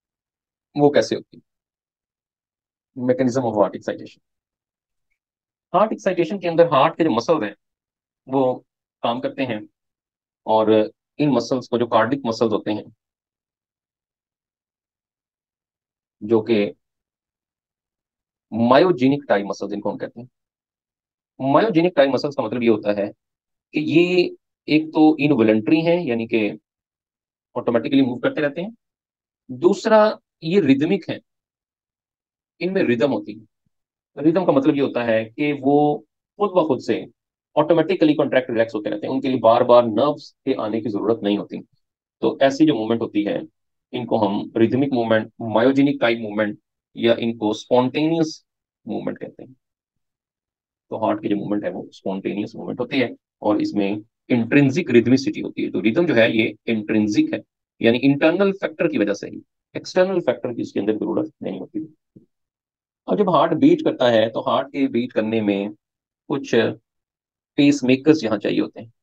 वो कैसे होती है, mechanism of heart excitation. Heart excitation के अंदर हार्ट के जो मसल्स हैं वो काम करते हैं, और इन मसल्स को, जो कार्डिक मसल्स होते हैं, जो कि मायोजेनिक टाइप मसल्स इनको हम कहते हैं। मायोजेनिक टाइप मसल्स का मतलब ये होता है कि ये एक तो इनवॉलंटरी हैं, यानी कि ऑटोमेटिकली मूव करते रहते हैं। दूसरा, ये रिदमिक है, इनमें रिदम होती है। रिदम का मतलब ये होता है कि वो खुद ब खुद से ऑटोमेटिकली कॉन्ट्रैक्ट रिलैक्स होते रहते हैं, उनके लिए बार बार नर्व्स के आने की जरूरत नहीं होती। तो ऐसी जो मूवमेंट होती है, इनको हम rhythmic movement, myogenic type movement, या इनको स्पॉन्टेनियस मूवमेंट कहते हैं। तो हार्ट की जो मूवमेंट है वो स्पॉन्टेनियस मूवमेंट होती है, और इसमें इंट्रिंसिक रिदमिसिटी होती है। तो रिदम जो है ये इंट्रिंसिक है, यानी इंटरनल फैक्टर की वजह से ही, एक्सटर्नल फैक्टर की इसके अंदर जरूरत नहीं होती। और जब हार्ट बीट करता है तो हार्ट के बीट करने में कुछ पेस मेकर्स यहाँ चाहिए होते हैं।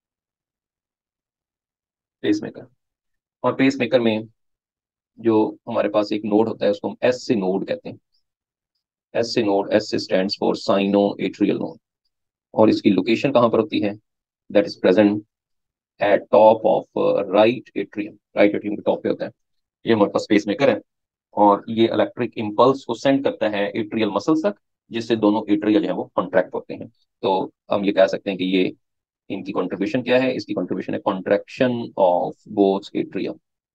पेस मेकर, और पेस मेकर में जो हमारे पास एक नोड होता है उसको हम एस से नोड कहते हैं। S A node, S A stands for sino atrial node. और इसकी लोकेशन कहाँ पर होती है? That is present at top of right atrium. Right atrium के टॉप पे होता है। ये हमारे पास पेस मेकर है, और ये इलेक्ट्रिक इम्पल्स को सेंड करता है एट्रियल मसल्स तक, जिससे दोनों एट्रिया जो है वो कॉन्ट्रैक्ट होते हैं। तो हम ये कह सकते हैं कि ये, इनकी कंट्रीब्यूशन क्या है? इसकी कंट्रीब्यूशन है कॉन्ट्रैक्शन ऑफ बोथ एट्रिया।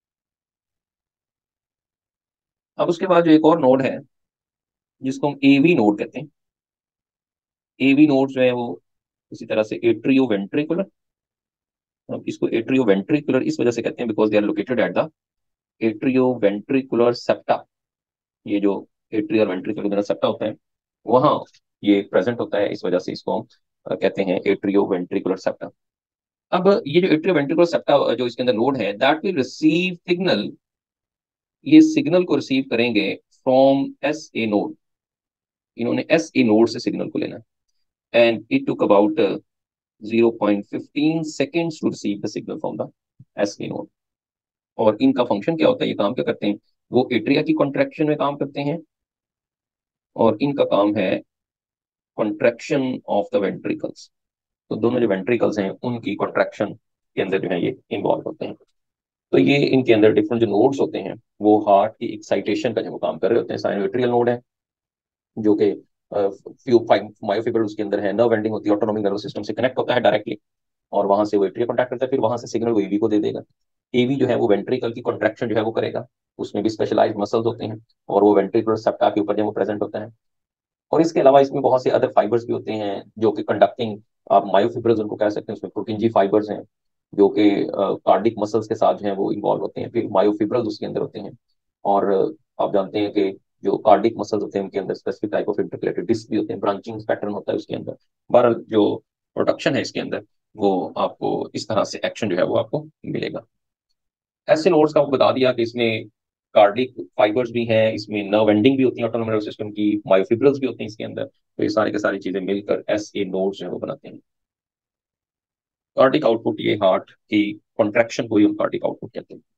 अब उसके बाद जो एक और नोड है जिसको हम एवी नोड कहते हैं। एवी नोड जो है वो इसी तरह से एट्रियो वेंट्रिकुलर। अब इसको एट्रियो वेंट्रिकुलर इस वजह से कहते हैं because they are located at the atrio ventricular septa. ये जो एट्रियो वेंट्रिकुलर सेप्टा होता है वहाँ ये प्रेजेंट होता है, इस वजह से इसको हम कहते हैं एट्रियो वेंट्रिकुलर सेप्टा। अब ये जो एट्रियो वेंट्रिकुलर सेप्टा जो इसके अंदर नोड है, दैट विल रिसीव सिग्नल। ये सिग्नल को रिसीव करेंगे फ्रॉम एस ए नोड। इन्होंने एस ए नोड से सिग्नल को लेना है, and it took about 0.15 seconds to receive the signal from the SK node। और इनका फंक्शन क्या होता है, ये काम क्या करते हैं? वो एट्रिया की कॉन्ट्रैक्शन में काम करते हैं, और इनका काम है कॉन्ट्रैक्शन ऑफ द वेंट्रिकल्स। तो दोनों जो वेंट्रिकल्स हैं उनकी कॉन्ट्रैक्शन के अंदर जो है ये इन्वॉल्व होते हैं। तो ये इनके अंदर डिफरेंट जो नोड्स होते हैं वो हार्ट की एक्साइटेशन का जो काम कर रहे होते हैं। साइनोएट्रियल नोड है जो कि मायोफिब्रिल उसके अंदर है, नर्व एंडिंग होती है, ऑटोनॉमिक नर्वस सिस्टम से कनेक्ट होता है डायरेक्टली, और वहां से वो एट्रिया कॉन्टैक्ट करता है, फिर वहां से सिग्नल वो एवी को दे देगा। एवी जो है वो वेंट्रिकल की कॉन्ट्रैक्शन जो है वो करेगा। उसमें भी स्पेशलाइज्ड मसल्स होते हैं, और वो वेंट्रिकुलर सेप्टा के ऊपर जो वो प्रेजेंट होता है। और इसके अलावा इसमें बहुत से अदर फाइबर्स भी होते हैं जो कि कंडक्टिंग, आप मायोफिब्रल्स उनको कह सकते हैं। उसमें प्रोटीन जी फाइबर्स हैं जो कि कार्डिक मसल्स के साथ जो है वो इन्वॉल्व होते हैं, फिर मायोफिब्रल्स उसके अंदर होते हैं। और आप जानते हैं कि जो कार्डिक मसल्स होते हैं उनके अंदर specific type of intercalated disc भी होते हैं, ब्रांचिंग पैटर्न होता है उसके अंदर। बहरहाल जो प्रोडक्शन है इसके अंदर वो आपको इस तरह से एक्शन जो है वो आपको मिलेगा। ऐसे नोड्स का आपको बता दिया कि इसमें कार्डिक फाइबर्स भी हैं, इसमें नर्व एंडिंग भी होती है ऑटोनोमिक नर्वस सिस्टम की, मायोफिब्रल्स भी होते हैं इसके अंदर। तो ये सारी की सारी चीजें मिलकर एस ए नोड्स जो है वो बनाते हैं कार्डिक आउटपुट। ये हार्ट की कॉन्ट्रैक्शन को ही हम कार्डिक आउटपुट कहते हैं।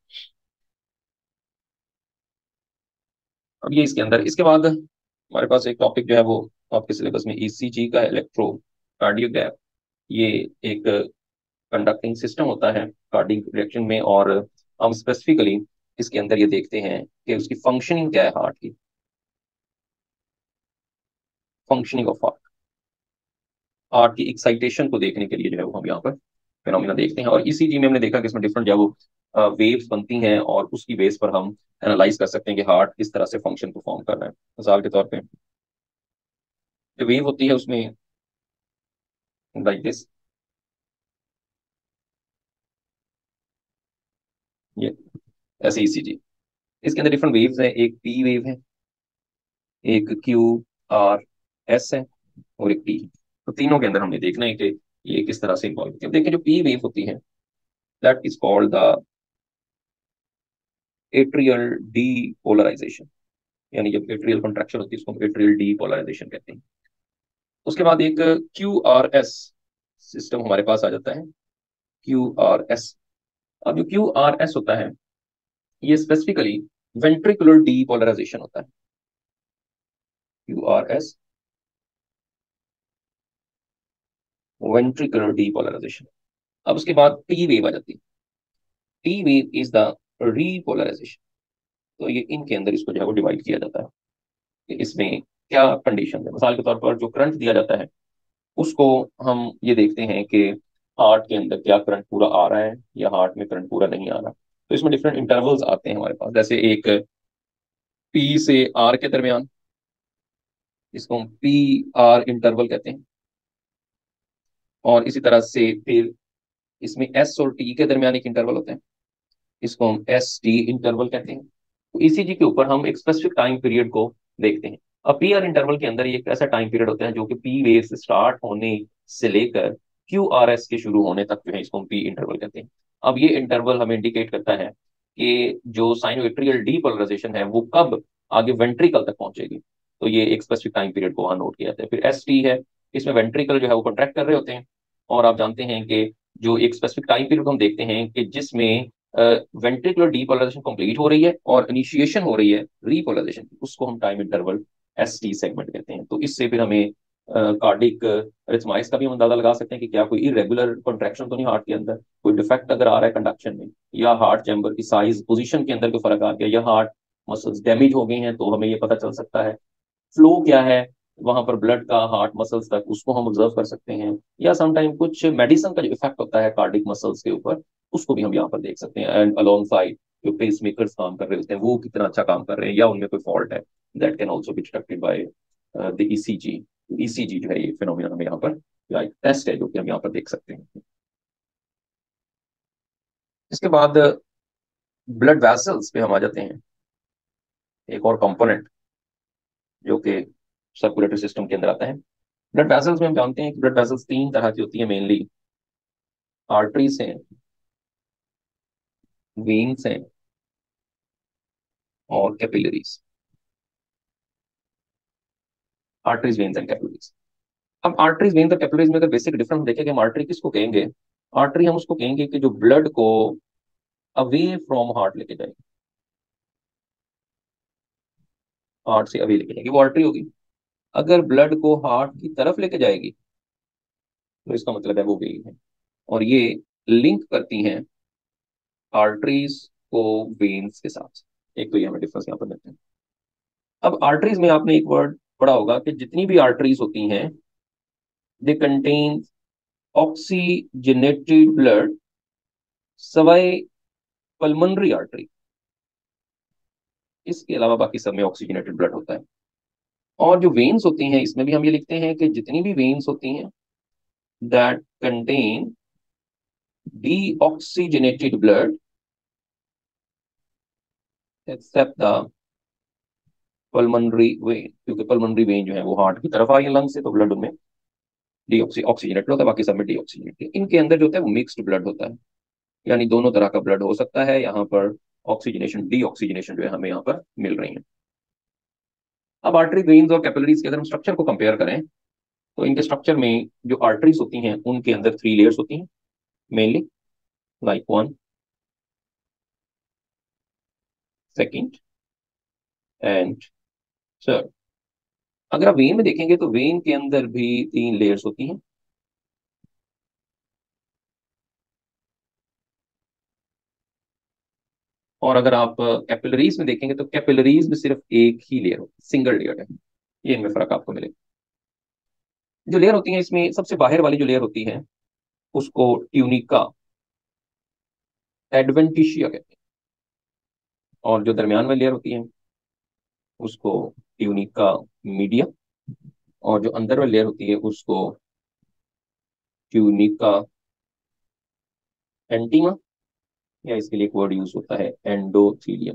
अब ये इसके अंदर, इसके बाद हमारे पास एक टॉपिक जो है वो आपके सिलेबस में ईसीजी का, इलेक्ट्रोकार्डियोग्राफ। ये एक कंडक्टिंग सिस्टम होता है कार्डिक रिएक्शन में, और हम स्पेसिफिकली इसके अंदर ये देखते हैं कि उसकी फंक्शनिंग क्या है, हार्ट की फंक्शनिंग ऑफ हार्ट। हार्ट की एक्साइटेशन को देखने के लिए जो है वो हम यहाँ पर फिनोमिना देखते हैं। और ईसीजी में हमने देखा कि इसमें डिफरेंट जो है वो वेव्स बनती हैं, और उसकी बेस पर हम एनालाइज कर सकते हैं कि हार्ट किस तरह से फंक्शन परफॉर्म कर रहा है। मिसाल के तौर पे जो वेव होती है उसमें लाइक दिस, ये ऐसे ईसीजी। इसके अंदर डिफरेंट वेव्स हैं, एक पी वेव है, एक क्यू आर एस है, और एक टी। तो तीनों के अंदर हमने देखना है कि ये किस तरह से इन्वॉल्व होती है। अब देखिए जो पी वेव होती है, that is called the atrial depolarization. यानी जब एट्रियल कंट्रैक्शन होती है उसको हम एट्रियल डीपोलराइजेशन कहते हैं। उसके बाद एक क्यू आर एस सिस्टम हमारे पास आ जाता है, क्यू आर एस। अब जो क्यू आर एस होता है ये स्पेसिफिकली वेंट्रिकुलर डीपोलराइजेशन होता है, Q R S ventricular depolarization. अब उसके बाद टी वेव आ जाती है। T wave is the repolarization. तो ये इनके अंदर इसको जो है वो डिवाइड किया जाता है कि इसमें क्या कंडीशन है। मिसाल के तौर पर जो करंट दिया जाता है उसको हम ये देखते हैं कि हार्ट के अंदर क्या करंट पूरा आ रहा है या हार्ट में करंट पूरा नहीं आ रहा। तो इसमें डिफरेंट इंटरवल्स आते हैं हमारे पास, जैसे एक पी से आर के दरमियान, इसको हम पी आर इंटरवल कहते हैं। और इसी तरह से फिर इसमें एस और टी के दरमियान एक इंटरवल होता है, इसको हम एस टी इंटरवल कहते हैं। तो ईसीजी के ऊपर हम एक स्पेसिफिक टाइम पीरियड को देखते हैं। अब पी आर इंटरवल के अंदर ये एक ऐसा टाइम पीरियड होता है जो कि पी वेव से स्टार्ट होने से लेकर क्यू आर एस के शुरू होने तक जो है इसको हम पी इंटरवल कहते हैं। अब ये इंटरवल हमें इंडिकेट करता है कि जो साइनोविट्रियल डीपोलराइजेशन है वो कब आगे वेंट्रिकल तक पहुंचेगी। तो ये एक स्पेसिफिक टाइम पीरियड को वहां नोट किया जाता है। फिर एस टी है, इसमें वेंट्रिकल जो है वो कॉन्ट्रैक्ट कर रहे होते हैं। और आप जानते हैं कि जो एक स्पेसिफिक टाइम पीरियड हम देखते हैं कि जिसमें वेंट्रिकुलर डीपोलराइजेशन कंप्लीट हो रही है और इनिशिएशन हो रही है रीपोलराइजेशन की, उसको हम time interval S T segment कहते हैं। तो इससे फिर हमें कार्डिक रिथमाइस का भी हम अंदाजा लगा सकते हैं कि क्या कोई इरेगुलर कॉन्ट्रैक्शन तो नहीं हार्ट के अंदर, कोई डिफेक्ट अगर आ रहा है कंडक्शन में, या हार्ट चैम्बर की साइज पोजीशन के अंदर कोई फर्क आ गया, या हार्ट मसल्स डैमेज हो गए हैं, तो हमें ये पता चल सकता है। फ्लो क्या है वहां पर ब्लड का हार्ट मसल्स तक, उसको हम ऑब्जर्व कर सकते हैं। या समटाइम कुछ मेडिसिन का जो इफेक्ट होता है कार्डिक मसल्स के ऊपर, उसको भी हम यहाँ पर देख सकते हैं। एंड अलोंग साइड जो पेस मेकर्स काम कर रहे होते हैं वो कितना अच्छा काम कर रहे हैं या उनमें कोई फॉल्ट है, that can also be detected by the ECG. ECG जो है ये फिनोमिना हमें यहाँ पर टेस्ट है जो कि हम यहाँ पर देख सकते हैं। इसके बाद ब्लड वेसल्स पे हम आ जाते हैं, एक और कंपोनेंट जो कि सर्कुलेटरी सिस्टम के अंदर आता है। ब्लड वेसल्स में हम जानते हैं कि ब्लड वेसल्स तीन तरह की होती है मेनली। आर्टरीज हैं, वेन्स हैं और capillaries. Arteries, veins and capillaries. अब आर्टरीज, वेन्स और कैपिलरीज में अगर बेसिक डिफरेंस देखें कि हम आर्टरी किसको कहेंगे। आर्टरी हम उसको कहेंगे कि जो ब्लड को अवे फ्रॉम हार्ट लेके जाएगी, हार्ट से अवे लेके जाएगी, वो आर्टरी होगी। अगर ब्लड को हार्ट की तरफ लेके जाएगी तो इसका मतलब है वो वेन है। और ये लिंक करती हैं आर्टरीज को वेन्स के साथ। एक तो ये हमें डिफरेंस यहाँ पर देते हैं। अब आर्टरीज में आपने एक वर्ड पढ़ा होगा कि जितनी भी आर्टरीज होती हैं दे कंटेन ऑक्सीजनेटेड ब्लड सवाए पल्मोनरी आर्टरी, इसके अलावा बाकी सब में ऑक्सीजनेटेड ब्लड होता है। और जो वेन्स होती हैं इसमें भी हम ये लिखते हैं कि जितनी भी वेन्स होती हैं that contain deoxygenated blood except the pulmonary vein, क्योंकि पल्मोनरी वेन जो है वो हार्ट की तरफ आ रही है लंग से, तो ब्लड उनमें ऑक्सीजनेटेड होता है, बाकी सब में डीऑक्सीजनेटेड। इनके अंदर जो होता है वो मिक्स्ड ब्लड होता है, यानी दोनों तरह का ब्लड हो सकता है। यहाँ पर ऑक्सीजनेशन डीऑक्सीजनेशन जो है हमें यहाँ पर मिल रही है। अब आर्टरी, वेन्स और कैपिलरीज के अगर हम स्ट्रक्चर को कंपेयर करें तो इनके स्ट्रक्चर में जो आर्टरीज होती हैं उनके अंदर 3 लेयर्स होती हैं mainly, like 1, second and third. अगर आप वेन में देखेंगे तो वेन के अंदर भी 3 लेयर्स होती हैं। और अगर आप कैपिलरीज में देखेंगे तो कैपिलरीज में सिर्फ एक ही लेयर होती है, सिंगल लेयर है। ये इनमें फर्क आपको मिलेगा। जो लेयर होती है इसमें सबसे बाहर वाली जो लेयर होती है उसको ट्यूनिका एडवेंटिशिया कहते हैं। और जो दरमियान वाली लेयर होती है उसको ट्यूनिका मीडिया। और जो अंदर वाली लेयर होती है उसको ट्यूनिका एंटीमा, या इसके लिए एक वर्ड यूज होता है एंडोथीलियम।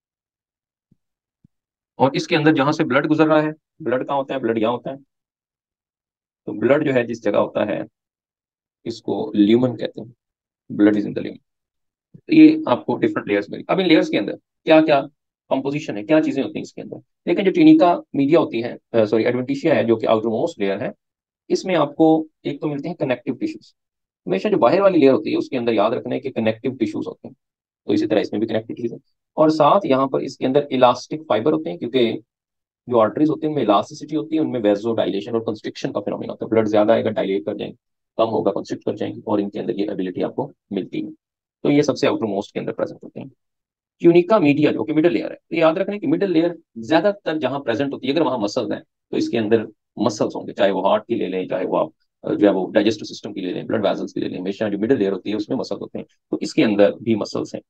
और इसके अंदर जहां से ब्लड गुजर रहा है, ब्लड कहाँ होता है, ब्लड यहाँ होता है। तो ब्लड जो है जिस जगह होता है इसको ल्यूमन कहते हैं, blood is in the lumen. तो ये आपको डिफरेंट लेयर्स मिली। अब इन लेयर्स के अंदर क्या क्या कंपोजिशन है, क्या चीजें होती हैं इसके अंदर। लेकिन जो ट्यूनिका मीडिया होती है, सॉरी एडवेंटिशिया है जो कि आउटर मोस्ट लेयर है, इसमें आपको एक तो मिलते हैं कनेक्टिव टिश्यूज। हमेशा जो बाहर वाली लेयर होती है उसके अंदर याद रखना है कि कनेक्टिव टिश्यूज होते हैं, तो इसी तरह इसमें भी कनेक्टिव टिश्यूज है। और साथ यहाँ पर इसके अंदर इलास्टिक फाइबर होते हैं, क्योंकि जो आर्टरीज होती है उनमें इलास्टिसिटी होती है, उनमें वेजो डायलेशन और कंस्ट्रिक्शन का फिनोमेना होता है। ब्लड ज्यादा आएगा, डायलेट कर जाएंगे, कम होगा, कंस्ट्रिक्ट कर जाएंगे और इनके अंदर ये एबिलिटी आपको मिलती है। तो ये सबसे आउटर मोस्ट के अंदर प्रेजेंट होते हैं। ट्यूनिका मीडिया जो कि मिडिल लेयर है, तो याद रखने की मिडिल लेयर ज्यादातर जहां प्रेजेंट होती है, अगर वहां मसल्स हैं तो इसके अंदर मसल्स होंगे, चाहे वो हार्ट की ले लें, चाहे वो आप जो है वो डाइजेस्टिव सिस्टम की ले लें, ब्लड वेसल्स की ले लें, हमेशा जो मिडिल लेयर होती है उसमें मसल होते हैं, तो इसके अंदर भी मसल्स हैं।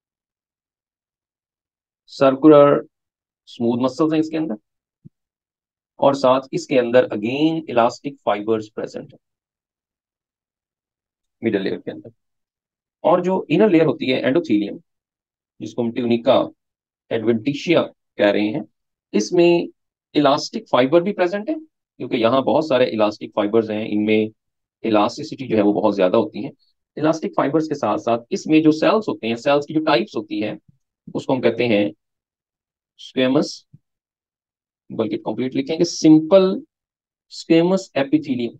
सर्कुलर स्मूथ मसल्स हैं इसके अंदर, और साथ इसके अंदर अगेन इलास्टिक फाइबर्स प्रेजेंट है मिडिल लेयर के अंदर। और जो इनर लेयर होती है एंडोथेलियम, जिसको हम ट्यूनिका एडवेंटिशिया कह रहे हैं, इसमें इलास्टिक फाइबर भी प्रेजेंट है, क्योंकि यहाँ बहुत सारे इलास्टिक फाइबर्स हैं, इनमें इलास्टिसिटी जो है वो बहुत ज्यादा होती है। इलास्टिक फाइबर्स के साथ साथ इसमें जो सेल्स होते हैं, सेल्स की जो टाइप्स होती है, उसको हम कहते हैं स्क्वेमस, बल्कि कंप्लीट लिखेंगे सिंपल स्क्वेमस एपिथेलियम,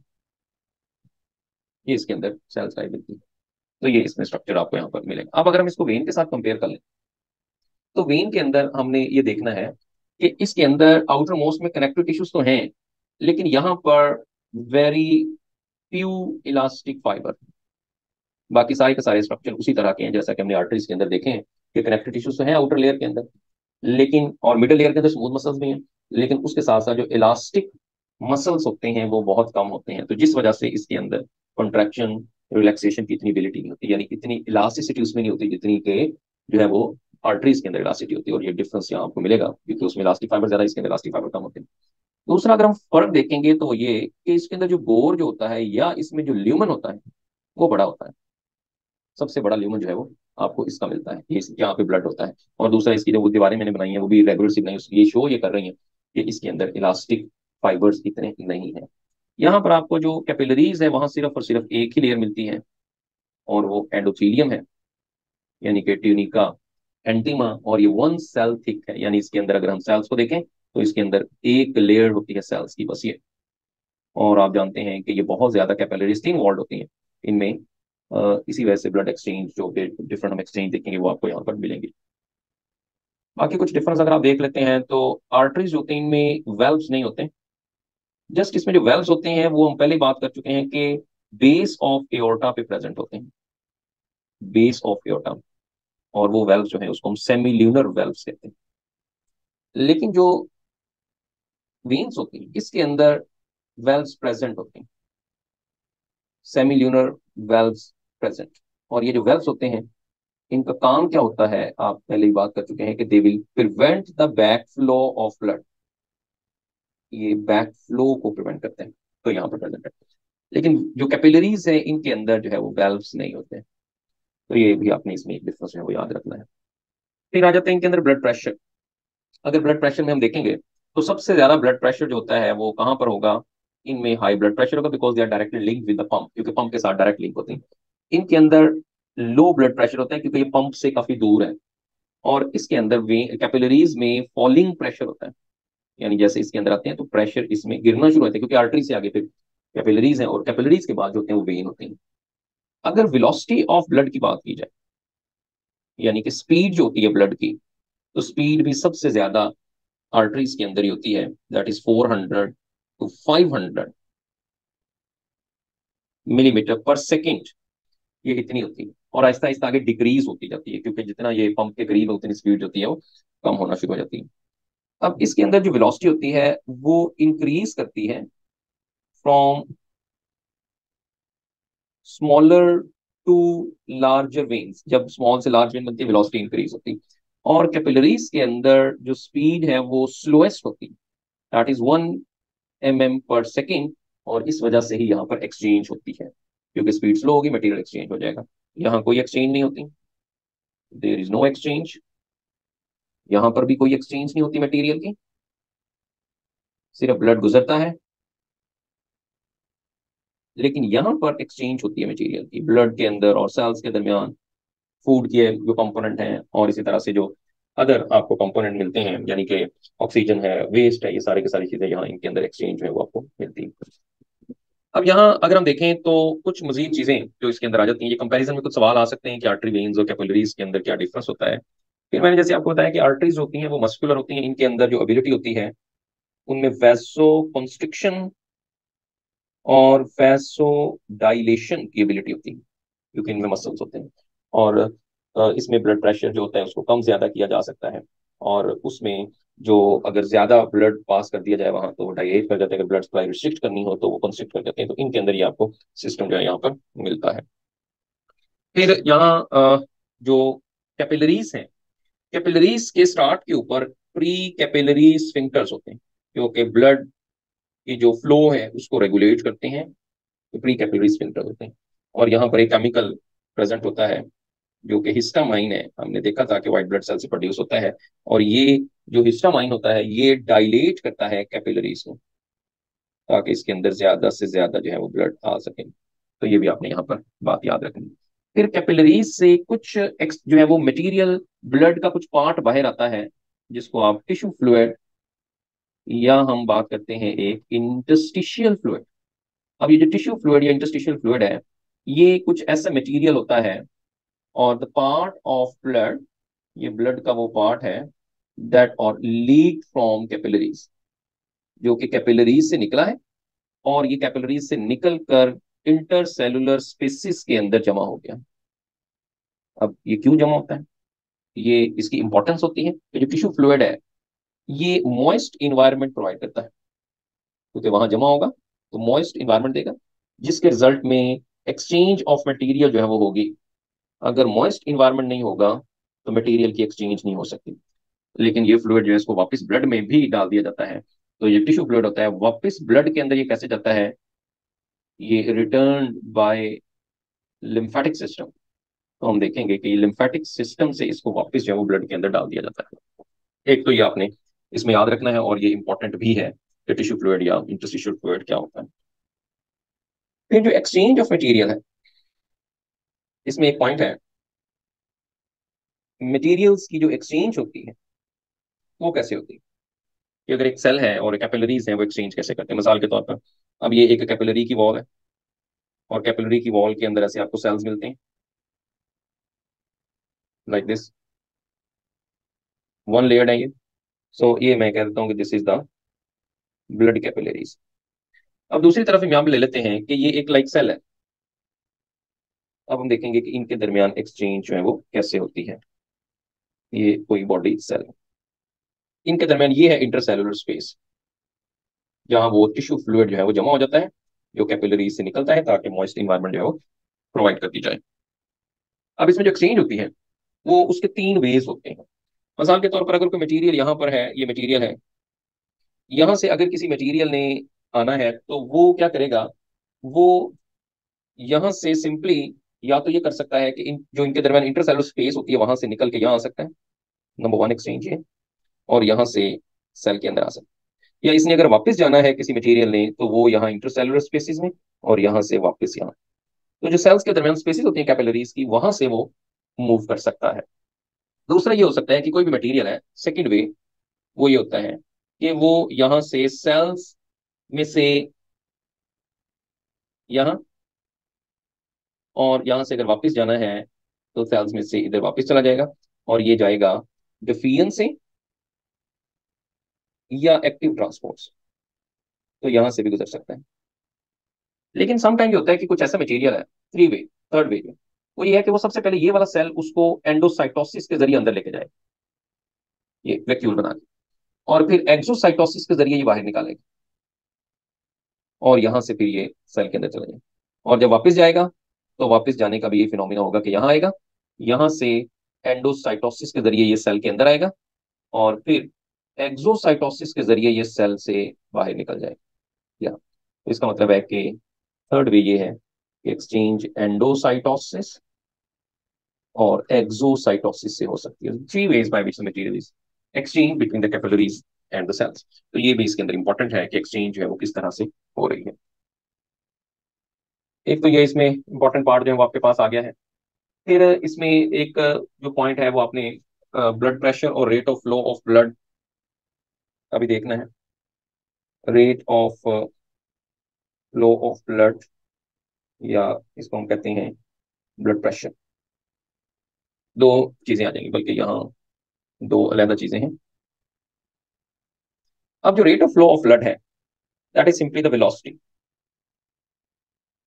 ये इसके अंदर सेल्स टाइप मिलती है। तो ये इसमें स्ट्रक्चर आपको यहाँ पर मिलेगा। अब अगर हम इसको वेन के साथ कंपेयर कर लें, तो वेन के अंदर हमने ये देखना है कि इसके अंदर आउटर मोस्ट में कनेक्टिव टिश्यूज तो हैं, लेकिन यहाँ पर वेरी फ्यू इलास्टिक फाइबर, बाकी सारे के सारे स्ट्रक्चर उसी तरह के हैं जैसा कि हमने आर्टरीज के अंदर देखे हैं कि कनेक्टिव टिश्यूज तो हैं आउटर लेयर के अंदर, लेकिन और मिडिल लेयर के अंदर स्मूथ मसल्स भी हैं, लेकिन उसके साथ साथ जो इलास्टिक मसल्स होते हैं वो बहुत कम होते हैं, तो जिस वजह से इसके अंदर कॉन्ट्रैक्शन रिलैक्सेशन की इतनी एबिलिटी नहीं होती, यानी इतनी इलास्टिसिटी उसमें नहीं होती जितनी के जो है वो आर्टरीज के अंदर इलास्टिसिटी होती है, और ये डिफरेंस यहाँ आपको मिलेगा क्योंकि उसमें इलास्टिक फाइबर ज्यादा, इसके अंदर इलास्टिक फाइबर कम होते हैं। दूसरा अगर हम फर्क देखेंगे तो ये कि इसके अंदर जो बोर जो होता है या इसमें जो ल्यूमन होता है वो बड़ा होता है, सबसे बड़ा ल्यूमन जो है वो आपको इसका मिलता है, ये यहाँ पे ब्लड होता है। और दूसरा इसकी जो दीवारें मैंने बनाई है वो भी रेगुलर सी बनाई, ये शो ये कर रही है कि इसके अंदर इलास्टिक फाइबर्स इतने नहीं है। यहाँ पर आपको जो कैपिलरीज है वहां सिर्फ और सिर्फ एक ही लेयर मिलती है, और वो एंडोथेलियम है, यानी कि ट्यूनिका एंटीमा, और ये वन सेल थिक है, यानी इसके अंदर अगर हम सेल्स को देखें तो इसके अंदर एक लेयर होती है सेल्स की, बस ये। और आप जानते हैं कि ये बहुत ज्यादा कैपिलरीज थिन वॉल्ड होती हैं इनमें, इसी वजह से ब्लड एक्सचेंज जो कि डिफरेंट हम एक्सचेंज देखेंगे वो आपको यहाँ पर मिलेंगे। बाकी कुछ डिफरेंस अगर आप देख लेते हैं तो आर्टरीज होते हैं इनमें वेल्व्स नहीं होते, जस्ट इसमें जो वेल्व्स होते हैं वो हम पहले ही बात कर चुके हैं कि बेस ऑफ एओर्टा पे प्रेजेंट होते हैं, बेस ऑफ एओर्टा, और वो वेल्व जो है उसको हम सेमी ल्यूनर वेल्व्स कहते हैं। लेकिन जो वेन्स होती हैं इसके अंदर वेल्व्स प्रेजेंट होते हैं, सेमी ल्यूनर वेल्व्स प्रेजेंट। और ये जो वेल्व्स होते हैं इनका काम क्या होता है आप पहले ही बात कर चुके हैं कि they will prevent the back flow of blood, ये बैक फ्लो को प्रिवेंट करते हैं, तो यहाँ पर प्रेजेंट है। लेकिन जो कैपिलरीज है इनके अंदर जो है वो वेल्व्स नहीं होते हैं, तो ये भी आपने इसमें एक डिफरेंस है वो याद रखना है। फिर आ जाते हैं इनके अंदर ब्लड प्रेशर। अगर ब्लड प्रेशर में हम देखेंगे तो सबसे ज्यादा ब्लड प्रेशर जो होता है वो कहाँ पर होगा, इनमें हाई ब्लड प्रेशर होगा, because they are directly link with the pump, क्योंकि पंप के साथ डायरेक्ट लिंक होते हैं। इनके अंदर लो ब्लड प्रेशर होता है क्योंकि ये पंप से काफी दूर है, और इसके अंदर कैपिलरीज में फॉलिंग प्रेशर होता है, यानी जैसे इसके अंदर आते हैं तो प्रेशर इसमें गिरना शुरू होता है, क्योंकि आर्टरी से आगे फिर कैपिलरीज हैं, और कैपिलरीज के बाद जो होते हैं वो वेन होते हैं। अगर वेलोसिटी ऑफ ब्लड की बात की जाए, यानी कि स्पीड जो होती है ब्लड की, तो स्पीड भी सबसे ज्यादा आर्टरीज के अंदर ही होती है, that is 400 to 500 millimetre per second, ये इतनी होती है, और आहिस्ता आहिस्ता आगे डिक्रीज होती जाती है, क्योंकि जितना ये पंप के करीब है उतनी स्पीड होती है वो कम होना शुरू हो जाती है। अब इसके अंदर जो वेलोसिटी होती है वो इंक्रीज करती है from smaller to larger veins, जब स्मॉल से लार्ज वेन बनती है वेलोसिटी इंक्रीज होती है। और कैपिलरीज के अंदर जो स्पीड है वो स्लोएस्ट होती है, दैट इज 1 mm/s, और इस वजह से ही यहाँ पर एक्सचेंज होती है, क्योंकि स्पीड स्लो होगी मटेरियल एक्सचेंज हो जाएगा। यहाँ कोई एक्सचेंज नहीं होती, देयर इज नो एक्सचेंज, यहाँ पर भी कोई एक्सचेंज नहीं होती मटेरियल की, सिर्फ ब्लड गुजरता है। लेकिन यहाँ पर एक्सचेंज होती है मटेरियल की, ब्लड के अंदर और सेल्स के दरमियान, फूड के जो कंपोनेंट हैं और इसी तरह से जो अदर आपको कंपोनेंट मिलते हैं, यानी कि ऑक्सीजन है, वेस्ट है, ये सारे की सारी चीजें यहाँ इनके अंदर एक्सचेंज है वो आपको मिलती है। अब यहाँ अगर हम देखें तो कुछ मजीद चीजें जो इसके अंदर आ जाती हैं, ये कंपैरिजन में कुछ सवाल आ सकते हैं कि आर्टरी वेन्स और कैपिलरीज के अंदर क्या डिफरेंस होता है। फिर मैंने जैसे आपको बताया कि आर्टरीज होती हैं वो मस्कुलर होती हैं, इनके अंदर जो एबिलिटी होती है उनमें वैसो कंस्ट्रिक्शन और वैसो डायलेशन की एबिलिटी होती है, क्योंकि इनमें मसल्स होते हैं। और इसमें ब्लड प्रेशर जो होता है उसको कम ज्यादा किया जा सकता है। और उसमें जो अगर ज्यादा ब्लड पास कर दिया जाए वहां तो वो डायलेट कर जाते हैं, अगर ब्लड सप्लाई रिस्ट्रिक्ट करनी हो तो वो कंस्ट्रिक्ट कर जाते हैं। तो इनके अंदर ये आपको सिस्टम जो है यहाँ पर मिलता है। फिर यहाँ जो कैपिलरीज हैं, कैपिलरीज के स्टार्ट के ऊपर प्री कैपिलरी स्फिंक्टर्स होते हैं, जो कि ब्लड की जो फ्लो है उसको रेगुलेट करते हैं। तो प्री कैपिलरी स्फिंक्टर होते हैं। और यहाँ पर एक केमिकल प्रेजेंट होता है जो कि हिस्टामाइन है, हमने देखा था कि व्हाइट ब्लड सेल से प्रोड्यूस होता है। और ये जो हिस्टामाइन होता है ये डायलेट करता है कैपिलरीज को, ताकि इसके अंदर ज्यादा से ज्यादा जो है वो ब्लड आ सके। तो ये भी आपने यहाँ पर बात याद रखनी है। फिर कैपिलरीज से कुछ जो है वो मटेरियल, ब्लड का कुछ पार्ट बाहर आता है, जिसको आप टिश्यू फ्लूइड, या हम बात करते हैं एक इंटरस्टिशियल फ्लूइड। अब ये जो टिश्यू फ्लूइड या इंटरस्टिशियल फ्लूइड है, ये कुछ ऐसा मटेरियल होता है, और द पार्ट ऑफ ब्लड, ये ब्लड का वो पार्ट है दैट और लीक फ्रॉम कैपिलरीज, जो कि कैपिलरीज से निकला है, और ये कैपिलरीज से निकल कर इंटरसेलुलर स्पेसिस के अंदर जमा हो गया। अब ये क्यों जमा होता है, ये इसकी इंपॉर्टेंस होती है कि जो टिश्यू फ्लूइड है ये मॉइस्ट इन्वायरमेंट प्रोवाइड करता है, क्योंकि वहां जमा होगा तो मॉइस्ट इन्वायरमेंट देगा, जिसके रिजल्ट में एक्सचेंज ऑफ मटेरियल जो है वो होगी। अगर मॉइस्ट इन्वायरमेंट नहीं होगा तो मटेरियल की एक्सचेंज नहीं हो सकती। लेकिन ये फ्लूइड जो है इसको वापस ब्लड में भी डाल दिया जाता है। तो ये टिश्यू फ्लूइड होता है, वापस ब्लड के अंदर ये कैसे जाता है, ये रिटर्न बाय लिम्फेटिक सिस्टम। तो हम देखेंगे कि लिम्फेटिक सिस्टम से इसको वापस जो है वो ब्लड के अंदर डाल दिया जाता है। एक तो ये आपने इसमें याद रखना है, और ये इंपॉर्टेंट भी है कि टिश्यू फ्लूइड या इंटरस्टिशियल फ्लूइड क्या होता है। फिर जो एक्सचेंज ऑफ मटेरियल है, इसमें एक पॉइंट है, मटेरियल्स की जो एक्सचेंज होती है वो कैसे होती है, कि अगर एक सेल है और कैपिलरीज है वो एक्सचेंज कैसे करते हैं। मिसाल के तौर पर अब ये एक कैपिलरी की वॉल है, और कैपिलरी की वॉल के अंदर ऐसे आपको सेल्स मिलते हैं लाइक दिस, वन लेयर्ड है ये। सो ये मैं कह देता हूँ कि this is the blood capillaries. अब दूसरी तरफ हम यहाँ पे ले लेते हैं कि ये एक लाइक सेल है। अब हम देखेंगे कि इनके दरमियान एक्सचेंज जो है वो कैसे होती है। ये कोई बॉडी सेल है, इनके दरमियान ये है इंटरसेलुलर स्पेस, जहां वो टिश्यू फ्लूइड जो है वो जमा हो जाता है, जो कैपिलरी से निकलता है ताकि मॉइस्ट इन्वायरमेंट जो है वो प्रोवाइड कर दी जाए। अब इसमें जो एक्सचेंज होती है वो उसके तीन वेज होते हैं। मिसाल के तौर पर अगर कोई मटेरियल यहाँ पर है, ये मटेरियल है, यहाँ से अगर किसी मटेरियल ने आना है तो वो क्या करेगा, वो यहाँ से सिंपली या तो ये कर सकता है कि जो इनके दरमियान इंटरसेलुलर स्पेस होती है वहां से निकल के यहाँ आ सकता है, नंबर वन एक्सचेंज है, और यहाँ से सेल के अंदर आ सकता है। या इसने अगर वापस जाना है किसी मटेरियल ने तो वो यहाँ इंटरसेलुलर स्पेसिस में, और यहाँ से वापस यहाँ। तो जो सेल्स के दरमियान स्पेसिस होती है कैपिलरीज की, वहां से वो मूव कर सकता है। दूसरा ये हो सकता है कि कोई भी मटेरियल है, सेकंड वे वो ये होता है कि वो यहाँ से सेल्स में से यहाँ, और यहाँ से अगर वापस जाना है तो सेल्स में से इधर वापस चला जाएगा, और ये जाएगा डिफियन से या एक्टिव ट्रांसपोर्ट, तो यहाँ से भी गुजर सकता है। लेकिन सम टाइम ये होता है कि कुछ ऐसा मटेरियल है, थ्री वे, थर्ड वे में, वो ये है कि वो सबसे पहले ये वाला सेल उसको एंडोसाइटोसिस के जरिए अंदर लेके जाए, ये वैक्यूल बना के, और फिर एक्सोसाइटोसिस के जरिए ये बाहर निकालेगा, और यहाँ से फिर ये सेल के अंदर चला जाएगा। और जब वापस जाएगा तो वापस जाने का भी ये फिनोमिना होगा कि यहाँ आएगा, यहाँ से एंडोसाइटोसिस के जरिए ये सेल के अंदर आएगा, और फिर एक्सोसाइटोसिस के जरिए ये सेल से बाहर निकल जाएगा। या तो इसका मतलब है कि थर्ड वे ये है कि एक्सचेंज एंडोसाइटोसिस और एक्सोसाइटोसिस से हो सकती है। Three ways by which the material is exchange between the capillaries and the cells. तो ये भी इसके अंदर इंपॉर्टेंट है कि एक्सचेंज जो है वो किस तरह से हो रही है। एक तो ये इसमें इंपॉर्टेंट पार्ट जो है वो आपके पास आ गया है। फिर इसमें एक जो पॉइंट है वो आपने ब्लड प्रेशर और rate of flow of blood अभी देखना है। Rate of flow of blood, या इसको हम कहते हैं ब्लड प्रेशर। दो चीजें आ जाएंगी, बल्कि यहाँ दो अलग चीजें हैं। अब जो rate of flow of blood है, that is simply the velocity.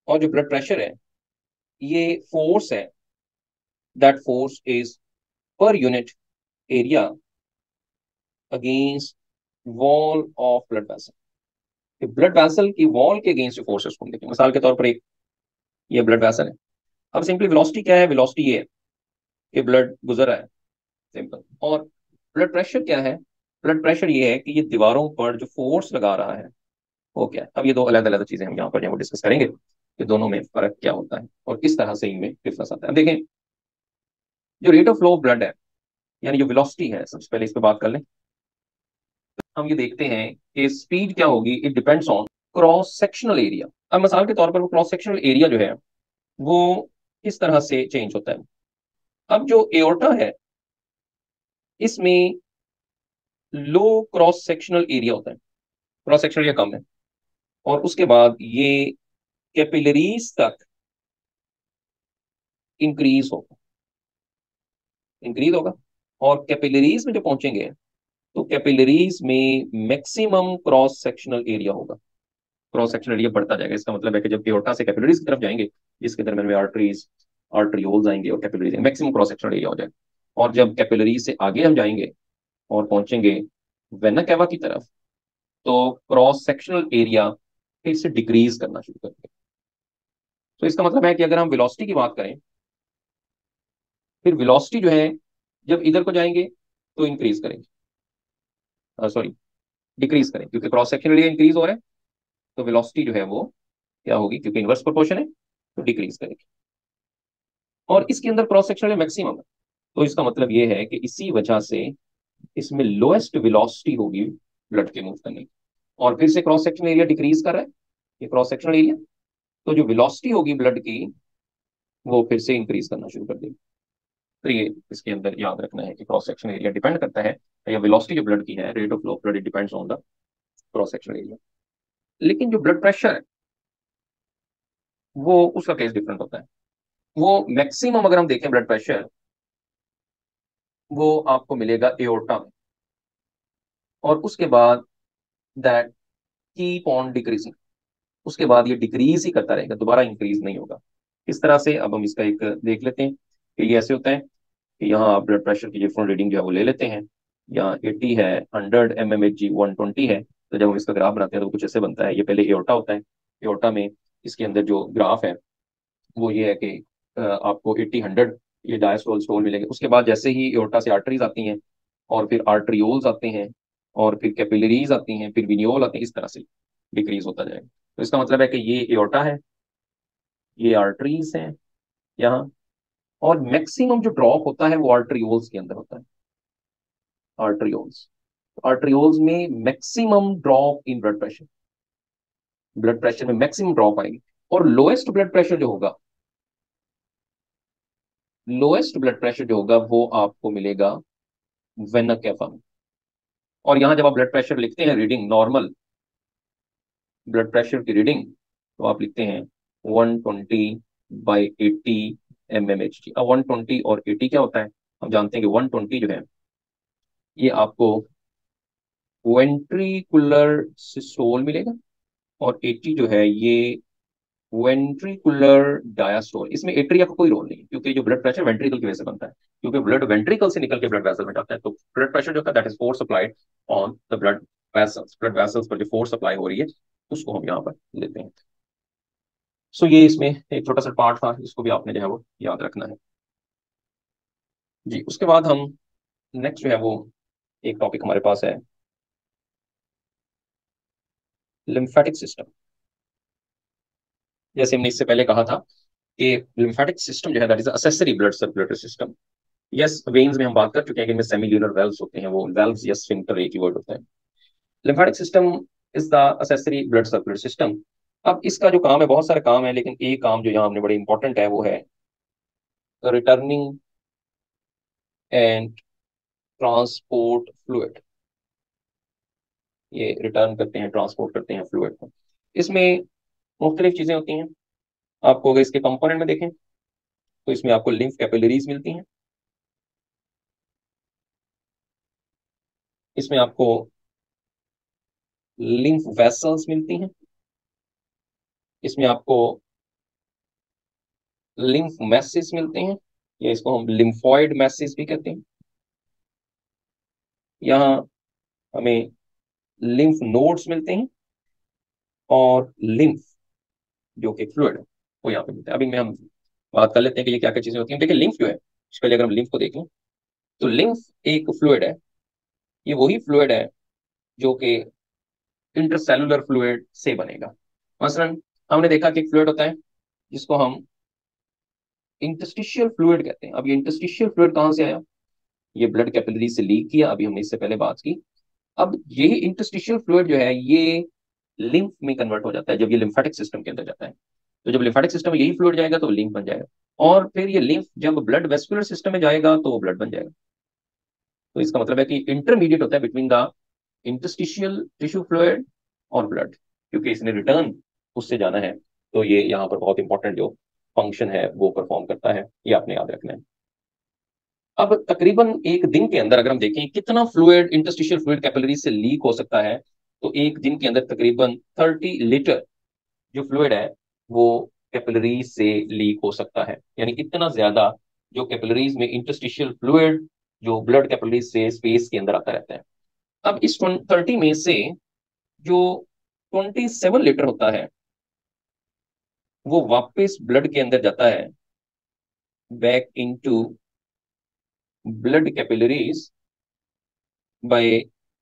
और जो ब्लड प्रेशर है ये फोर्स है, that force is per unit area against wall of blood vessel. Blood vessel की वॉल के अगेंस्ट जो फोर्स है उसको हम देखें। मिसाल के तौर पर एक ये ब्लड वेसल है। अब सिंपली वेलोसिटी क्या है? वेलोसिटी ये है कि ब्लड गुजर रहा है, सिंपल। और ब्लड प्रेशर क्या है? ब्लड प्रेशर ये है कि ये दीवारों पर जो फोर्स लगा रहा है वो क्या है। अब ये दो अलग अलग चीजें हम यहाँ पर जो डिस्कस करेंगे कि दोनों में फर्क क्या होता है और किस तरह से इनमें डिफरेंस आता है। अब देखें, जो rate of flow of blood है, यानी जो वेलोसिटी है, सबसे पहले इस पर बात कर लें। हम ये देखते हैं कि स्पीड क्या होगी, it depends on cross sectional area. अब मिसाल के तौर पर वो क्रॉस सेक्शनल एरिया जो है वो किस तरह से चेंज होता है। अब जो एओर्टा है इसमें लो क्रॉस सेक्शनल एरिया होता है, क्रॉस सेक्शनल एरिया कम है, और उसके बाद ये कैपिलरीज तक इंक्रीज होगा, इंक्रीज होगा। और कैपिलरीज में जो पहुंचेंगे तो कैपिलरीज में मैक्सिमम क्रॉस सेक्शनल एरिया होगा, क्रॉस सेक्शनल एरिया बढ़ता जाएगा। इसका मतलब है कि जब एओर्टा से कैपिलरीज की तरफ जाएंगे, जिसके दरमियान में आर्टरीज आर्टरियोल्स आएंगे और capillaries, maximum cross sectional area हो जाएगा। और जब कैपिलरीज से आगे हम जाएंगे और पहुंचेंगे वेना कैवा की तरफ, तो क्रॉस सेक्शनल एरिया फिर से डिक्रीज करना शुरू कर देगा। तो इसका मतलब है कि अगर हम वेलोसिटी की बात करें, फिर वेलोसिटी जो है जब इधर को जाएंगे तो इंक्रीज करेंगे, सॉरी डिक्रीज करें, क्योंकि क्रॉस सेक्शनल एरिया इंक्रीज हो रहा है, तो वेलोसिटी जो है वो क्या होगी, क्योंकि इनवर्स प्रोपोर्शन है तो डिक्रीज करेगी। और इसके अंदर क्रॉस सेक्शनल मैक्सिमम है, तो इसका मतलब ये है कि इसी वजह से इसमें लोएस्ट वेलोसिटी होगी ब्लड के मूव करने की। और फिर से क्रॉस सेक्शनल एरिया डिक्रीज कर रहा है, ये क्रॉस सेक्शनल एरिया, तो जो वेलोसिटी होगी ब्लड की वो फिर से इंक्रीज करना शुरू कर देगी। तो ये इसके अंदर याद रखना है कि क्रॉस सेक्शन एरिया डिपेंड करता है, या वेलोसिटी जो ब्लड की है, rate of flow of blood, depends on the cross section area. लेकिन जो ब्लड प्रेशर है वो उसका केस डिफरेंट होता है। वो मैक्सिमम अगर हम देखें ब्लड प्रेशर, वो आपको मिलेगा एओर्टा में, और उसके बाद दैट कीप ऑन डिक्रीजिंग, उसके बाद ये डिक्रीज ही करता रहेगा, दोबारा इंक्रीज नहीं होगा। इस तरह से अब हम इसका एक देख लेते हैं कि ये ऐसे होता है कि यहाँ आप ब्लड प्रेशर की डिफरेंट रीडिंग जो है वो ले लेते हैं। यहाँ 80 है, 100 mmHg, 120 है। तो जब हम इसका ग्राफ बनाते हैं तो कुछ ऐसे बनता है। ये पहले एओर्टा होता है, एओर्टा में इसके अंदर जो ग्राफ है वो ये है कि आपको 80, 100 ये डायस्टोल स्टोल मिलेंगे। उसके बाद जैसे ही एओर्टा से आर्टरीज आती हैं, और फिर आर्टरियोल्स आते हैं, और फिर कैपिलरीज आती हैं, फिर विनियोल आते हैं, इस तरह से डिक्रीज होता जाएगा। तो इसका मतलब है कि ये एओर्टा है, ये आर्टरीज हैं यहाँ, और मैक्सिमम जो ड्रॉप होता है वो आर्टरियोल्स के अंदर होता है, आर्टरियोल्स। आर्टरियोल्स में maximum drop in blood pressure, blood pressure में मैक्सिमम ड्रॉप आएगी। और लोएस्ट ब्लड प्रेशर जो होगा, लोएस्ट ब्लड प्रेशर जो होगा वो आपको मिलेगा वेना कैफा में। और यहां जब आप ब्लड प्रेशर लिखते हैं, रीडिंग नॉर्मल ब्लड प्रेशर की रीडिंग, तो आप लिखते हैं 120/80 mmHg। अब 120 और 80 क्या होता है? हम जानते हैं कि 120 जो है ये आपको वेंट्रिकुलर सिस्टोल मिलेगा, और 80 जो है ये वेंट्रिकुलर डायस्टोल। इसमें एट्रिया का कोई रोल नहीं है, क्योंकि जो ब्लड प्रेशर वेंट्रिकल की वजह से बनता है, क्योंकि ब्लड वेंट्रिकल से निकल के ब्लड वेसल में जाता है। तो ब्लड प्रेशर जो होता है that is force applied on the blood vessels, blood vessels पर जो फोर्स अप्लाई हो रही है उसको हम यहाँ पर लेते हैं। सो ये इसमें एक छोटा सा पार्ट था, इसको भी आपने जो है वो याद रखना है। जी, उसके बाद हम नेक्स्ट जो है वो एक टॉपिक हमारे पास है लिम्फेटिक सिस्टम। जैसे हमने इससे पहले कहा था कि लिम्फेटिक सिस्टम जो है that is accessory blood circulatory system. Yes, veins में हम बात कर चुके हैं कि इनमें सेमील्यूलर वेल्व्स होते हैं, वो वेल्व्स या स्फिंक्टर एक ही वर्ड होता है। Lymphatic system is the accessory blood circulatory system. अब इसका जो काम है, बहुत सारे काम है, लेकिन एक काम जो यहाँ हमने बड़े इंपॉर्टेंट है वो है रिटर्निंग एंड ट्रांसपोर्ट फ्लूइड। ये रिटर्न करते हैं, ट्रांसपोर्ट करते हैं फ्लूइड को। इसमें मुख्तलिफ चीजें होती हैं। आपको अगर इसके कंपोनेंट में देखें तो इसमें आपको लिम्फ कैपिलरीज मिलती हैं, इसमें आपको लिम्फ वेसल्स मिलती हैं, इसमें आपको लिम्फ मैसेज मिलते हैं, या इसको हम लिम्फॉइड मैसेज भी कहते हैं। यहाँ हमें लिम्फ नोड्स मिलते हैं, और लिम्फ जो कि फ्लूइड है वो यहाँ पे मिलता है। अभी मैं हम बात कर लेते हैं कि ये क्या क्या चीजें होती हैं। देखिए लिम्फ जो है, इसके लिए अगर हम लिम्फ को देखें तो लिम्फ एक फ्लूइड है। ये वही फ्लूइड है जो कि इंटरसेलुलर फ्लूइड से बनेगा। मसलन हमने देखा कि एक फ्लूइड होता है जिसको हम इंटरस्टिशियल फ्लूइड कहते हैं। अब ये इंटरस्टिशियल फ्लूइड कहाँ से आया? ये ब्लड कैपिलरी से लीक किया, अभी हमने इससे पहले बात की। अब यही इंटरस्टिशियल फ्लूइड जो है ये लिम्फ में कन्वर्ट हो जाता है जब ये लिम्फेटिक सिस्टम के अंदर जाता है। तो जब लिम्फेटिक सिस्टम में यही फ्लूइड जाएगा तो लिम्फ बन जाएगा, और फिर ये लिम्फ जब ब्लड वेस्कुलर सिस्टम में जाएगा तो वो ब्लड बन जाएगा। तो इसका मतलब है कि इंटरमीडिएट होता है between the interstitial tissue fluid और ब्लड, क्योंकि इसने रिटर्न उससे जाना है। तो ये यहाँ पर बहुत इंपॉर्टेंट जो फंक्शन है वो परफॉर्म करता है, ये आपने याद रखना है। अब तकरीबन एक दिन के अंदर अगर हम देखें कितना फ्लूइड इंटरस्टिशियल फ्लूइड कैपिलरी से लीक हो सकता है, तो एक दिन के अंदर तकरीबन 30 लीटर जो फ्लूइड है वो कैपिलरी से लीक हो सकता है। यानी इतना ज्यादा जो कैपिलरीज में इंटरस्टिशियल फ्लूइड जो ब्लड कैपिलरीज से स्पेस के अंदर आता रहता है। अब इस 30 में से जो 27 लीटर होता है वो वापस ब्लड के अंदर जाता है, back into blood capillaries by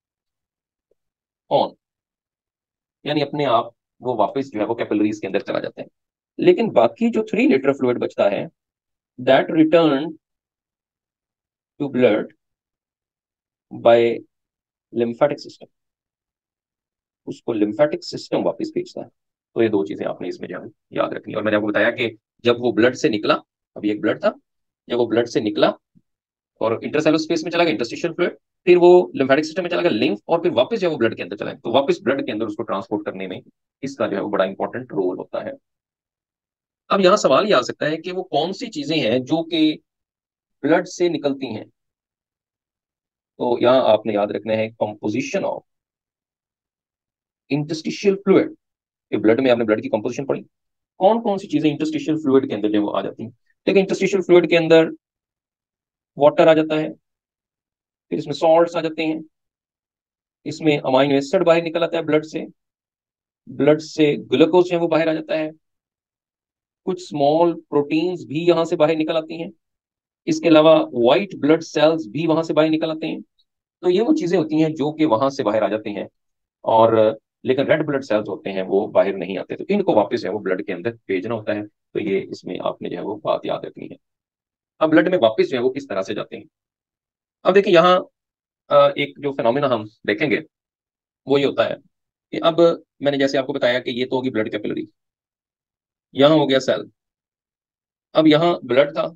on, यानी अपने आप वो वापस जो है वो कैपिलरीज के अंदर चला जाता है। लेकिन बाकी जो 3 लीटर फ्लूइड बचता है that return to blood by lymphatic system, उसको लिम्फेटिक सिस्टम वापस भेजता है। तो ये दो चीजें आपने इसमें जो है याद रखनी है। और मैंने आपको बताया कि जब वो ब्लड से निकला, अभी एक ब्लड था, जब वो ब्लड से निकला और इंटरसेलुलर स्पेस में चला गया इंटरस्टिशियल फ्लूइड, फिर वो लिम्फेटिक सिस्टम में चला गया लिम्फ, और फिर वापस जो है वो ब्लड के अंदर चला गया। तो वापस ब्लड के अंदर उसको ट्रांसपोर्ट करने में इसका जो है वो बड़ा इंपॉर्टेंट रोल होता है। अब यहाँ सवाल ये आ सकता है कि वो कौन सी चीजें हैं जो कि ब्लड से निकलती हैं। तो यहाँ आपने याद रखना है कंपोजिशन ऑफ इंटरस्टिशियल फ्लूइड। ये ब्लड में आपने ब्लड की कंपोजिशन पढ़ी, कौन कौन सी चीजें इंटरस्टिशियल फ्लूइड के अंदर जो वो आ जाती हैं। देखिए इंटरस्टिशियल फ्लूइड के अंदर वाटर आ जाता है, फिर इसमें सॉल्ट्स आ जाते हैं, इसमें अमाइनो एसिड बाहर निकल आता है ब्लड से, ब्लड से ग्लूकोज जो है वो बाहर आ जाता है, कुछ स्मॉल प्रोटीन्स भी यहाँ से बाहर निकल आती हैं, इसके अलावा व्हाइट ब्लड सेल्स भी वहां से बाहर निकल आते हैं। तो ये वो चीजें होती हैं जो कि वहां से बाहर आ जाते हैं, और लेकिन रेड ब्लड सेल्स होते हैं वो बाहर नहीं आते, तो इनको वापस जो है वो ब्लड के अंदर भेजना होता है। तो ये इसमें आपने जो है वो बात याद रखनी है। अब ब्लड में वापस जो है वो किस तरह से जाते हैं। अब देखिए यहाँ एक जो फिनोमिना हम देखेंगे वो ये होता है कि अब मैंने जैसे आपको बताया कि ये तो होगी ब्लड कैपिलरी, यहाँ हो गया सेल, अब यहाँ ब्लड था,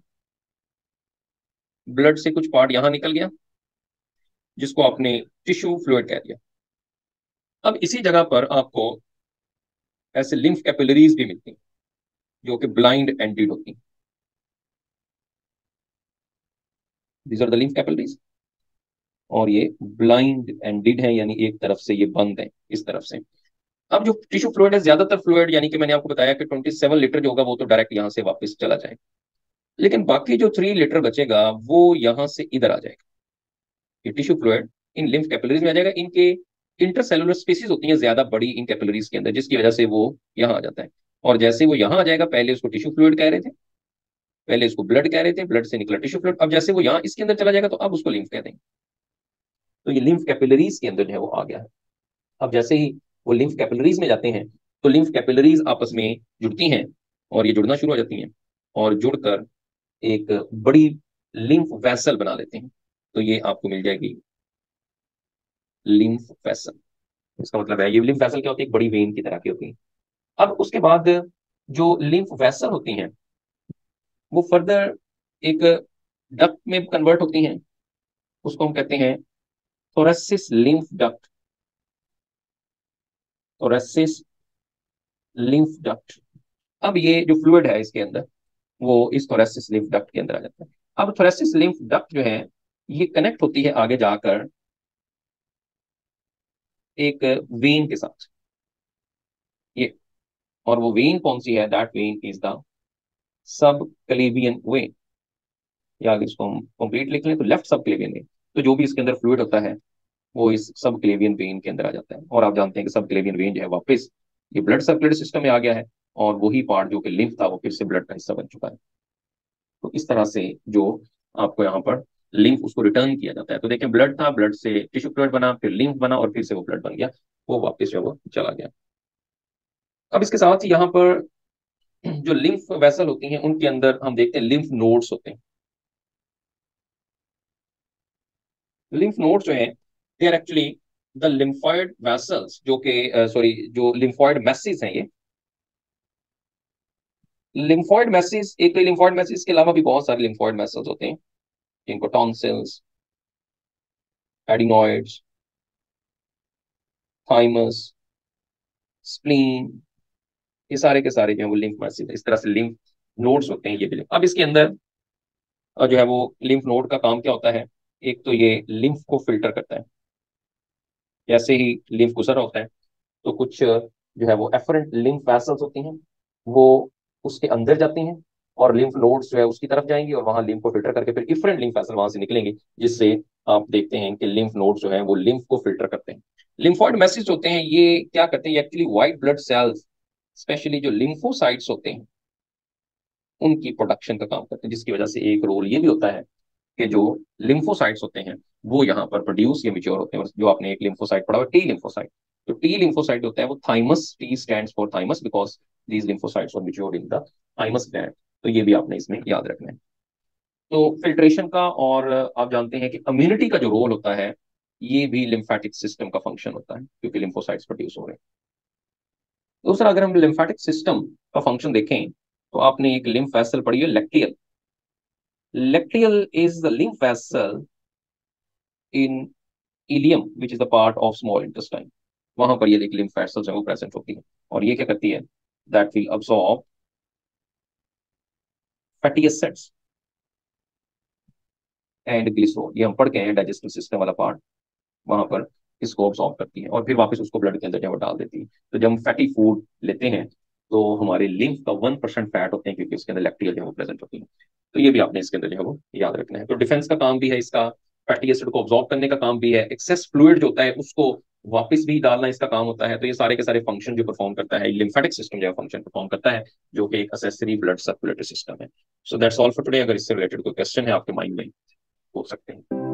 ब्लड से कुछ पार्ट यहाँ निकल गया जिसको आपने टिश्यू फ्लूइड कह दिया। अब इसी जगह पर आपको ऐसे लिम्फ कैपिलरीज भी मिलती हैं जो कि ब्लाइंड एंडेड होती हैं। These are the lymph capillaries, और ये ब्लाइंड एंडेड है, यानी एक तरफ से ये बंद है इस तरफ से। अब जो टिश्यू फ्लूइड है, ज्यादातर फ्लूइड यानी कि मैंने आपको बताया कि 27 लीटर जो होगा वो तो डायरेक्ट यहाँ से वापस चला जाएगा, लेकिन बाकी जो 3 लीटर बचेगा वो यहाँ से इधर आ जाएगा। ये टिश्यू फ्लूइड इन लिम्फ कैपिलरीज में आ जाएगा। इनके इंटरसेलुलर स्पेसीज होती हैं ज्यादा बड़ी इन कैपिलरीज के अंदर, जिसकी वजह से वो यहाँ आ जाता है। और जैसे वो यहाँ आ जाएगा, पहले उसको टिश्यू फ्लूइड कह रहे थे, पहले उसको ब्लड कह रहे थे, ब्लड से निकला टिश्यू फ्लूइड, अब जैसे वो यहाँ इसके अंदर चला जाएगा तो अब उसको लिम्फ कह देंगे। तो ये लिम्फ कैपिलरीज के अंदर जो है वो आ गया है। अब जैसे ही वो लिम्फ कैपिलरीज में जाते हैं तो लिम्फ कैपिलरीज आपस में जुड़ती हैं, और ये जुड़ना शुरू हो जाती हैं, और जुड़कर एक बड़ी लिम्फ वेसल बना लेते हैं। तो ये आपको मिल जाएगी लिम्फ वेसल। इसका मतलब है ये लिम्फ वेसल क्या होती है, एक बड़ी वेन की तरह की होती है। अब उसके बाद जो लिम्फ वेसल होती हैं वो फर्दर एक डक्ट में कन्वर्ट होती हैं, उसको हम कहते हैं thoracic lymph duct, thoracic lymph duct. अब ये जो फ्लूइड है इसके अंदर वो इस थोरेसिस लिम्फ डक्ट के अंदर आ जाता है। अब थोरेसिस लिम्फ डक्ट जो है ये कनेक्ट होती है आगे जाकर एक वेन के साथ, ये, और वो वेन कौन सी है, that when is the sub क्लेवियन वे, या अगर इसको हम कंप्लीट लिख लें तो लेफ्ट सब क्लेवियन वे। तो जो भी इसके अंदर फ्लूइड होता है वो इस सब क्लेवियन वेन के अंदर आ जाता है। और आप जानते हैं कि सब क्लेवियन वेन जो है वापस ये ब्लड सर्कुलेटरी सिस्टम में आ गया है, और वही पार्ट जो कि लिम्फ था वो फिर से ब्लड का हिस्सा बन चुका है। तो इस तरह से जो आपको यहाँ पर लिम्फ उसको रिटर्न किया जाता है। तो देखें, ब्लड था, ब्लड से टिश्यू फ्लूइड बना, फिर लिम्फ बना, और फिर से वो ब्लड बन गया, वो वापस जो है वो चला गया। अब इसके साथ ही यहाँ पर जो लिम्फ वेसल होती हैं उनके अंदर हम देखते हैं लिम्फ नोड्स होते हैं। लिम्फ नोड्स जो है they are actually the lymphoid vessels, जो कि सॉरी जो लिम्फॉइड मैसेज हैं ये। लिम्फॉइड मैसेज, एक तो लिम्फॉइड मैसेज के अलावा भी बहुत सारे लिम्फॉइड मैसेज होते हैं, जिनको टॉन्सिल्स, एडिनॉइड्स, थाइमस, स्प्लीन, ये सारे के सारे जो है वो लिम्फ मैसेज, इस तरह से लिम्फ नोड्स होते हैं ये भी। अब इसके अंदर जो है वो लिम्फ नोड का काम क्या होता है, एक तो ये लिम्फ को फिल्टर करता है। जैसे ही लिम्फ गुजर रहा होता है तो कुछ जो है वो एफरेंट लिम्फ वेसल्स होती हैं, वो उसके अंदर जाती हैं, और लिम्फ नोड्स जो है उसकी तरफ जाएंगी, और वहां लिम्फ को फिल्टर करके फिर डिफरेंट लिम्फ वेसल वहां से निकलेंगे, जिससे आप देखते हैं कि लिम्फ नोड्स जो है वो लिम्फ को फिल्टर करते हैं। लिम्फोइड मैसेज होते हैं ये क्या करते हैं, actually white blood cells, specially जो लिम्फोसाइट्स होते हैं उनकी प्रोडक्शन का काम करते हैं, जिसकी वजह से एक रोल ये भी होता है कि जो लिम्फोसाइट्स होते हैं वो यहाँ पर प्रोड्यूस या मेच्योर होते हैं। और जो आपने एक लिम्फोसाइट पढ़ा हुआ टी लिम्फोसाइट, तो टी लिम्फोसाइट होता है वो thymus, T stands for thymus because these lymphocytes are matured in the thymus gland. तो ये भी आपने इसमें याद रखना है। तो फिल्ट्रेशन का, और आप जानते हैं कि इम्यूनिटी का जो रोल होता है ये भी लिम्फेटिक सिस्टम का फंक्शन होता है, क्योंकि लिम्फोसाइट्स प्रोड्यूस हो रहे हैं। दूसरा, अगर हम लिम्फेटिक सिस्टम का फंक्शन देखें तो आपने एक लिम्फ वेसल पढ़ी है, lacteal. Lacteal is the lymph vessel in ileum which is the part of small intestine. वहां पर ये एक लिम्फ वेसल्स है वो प्रेजेंट होती है, और ये क्या करती है, that will absorb fatty acids and glycerol. ये हम पढ़ के हैं, डाइजेस्टिव सिस्टम वाला पार्ट, वहां पर इसको अब्सॉर्ब करती है और फिर वापस उसको ब्लड के अंदर जो है वो डाल देती है। तो जब हम फैटी फूड लेते हैं तो हमारे लिम्फ का 1% फैट होते हैं, क्योंकि उसके अंदर लैक्टियल जो है वो प्रेजेंट होती है। तो ये भी आपने इसके अंदर जो है वो याद रखना है। तो डिफेंस का काम भी है इसका, फैटी एसिड को ऑब्जॉर्ब करने का काम भी है, एक्सेस फ्लूइड जो होता है उसको वापस भी डालना इसका काम होता है। तो ये सारे के सारे फंक्शन जो परफॉर्म करता है लिम्फेटिक सिस्टम जो है फंक्शन परफॉर्म करता है, जो कि एक असेसरी ब्लड सर्कुलेटरी सिस्टम है। So that's all for today. अगर इससे रिलेटेड कोई क्वेश्चन है आपके माइंड में, हो सकते हैं।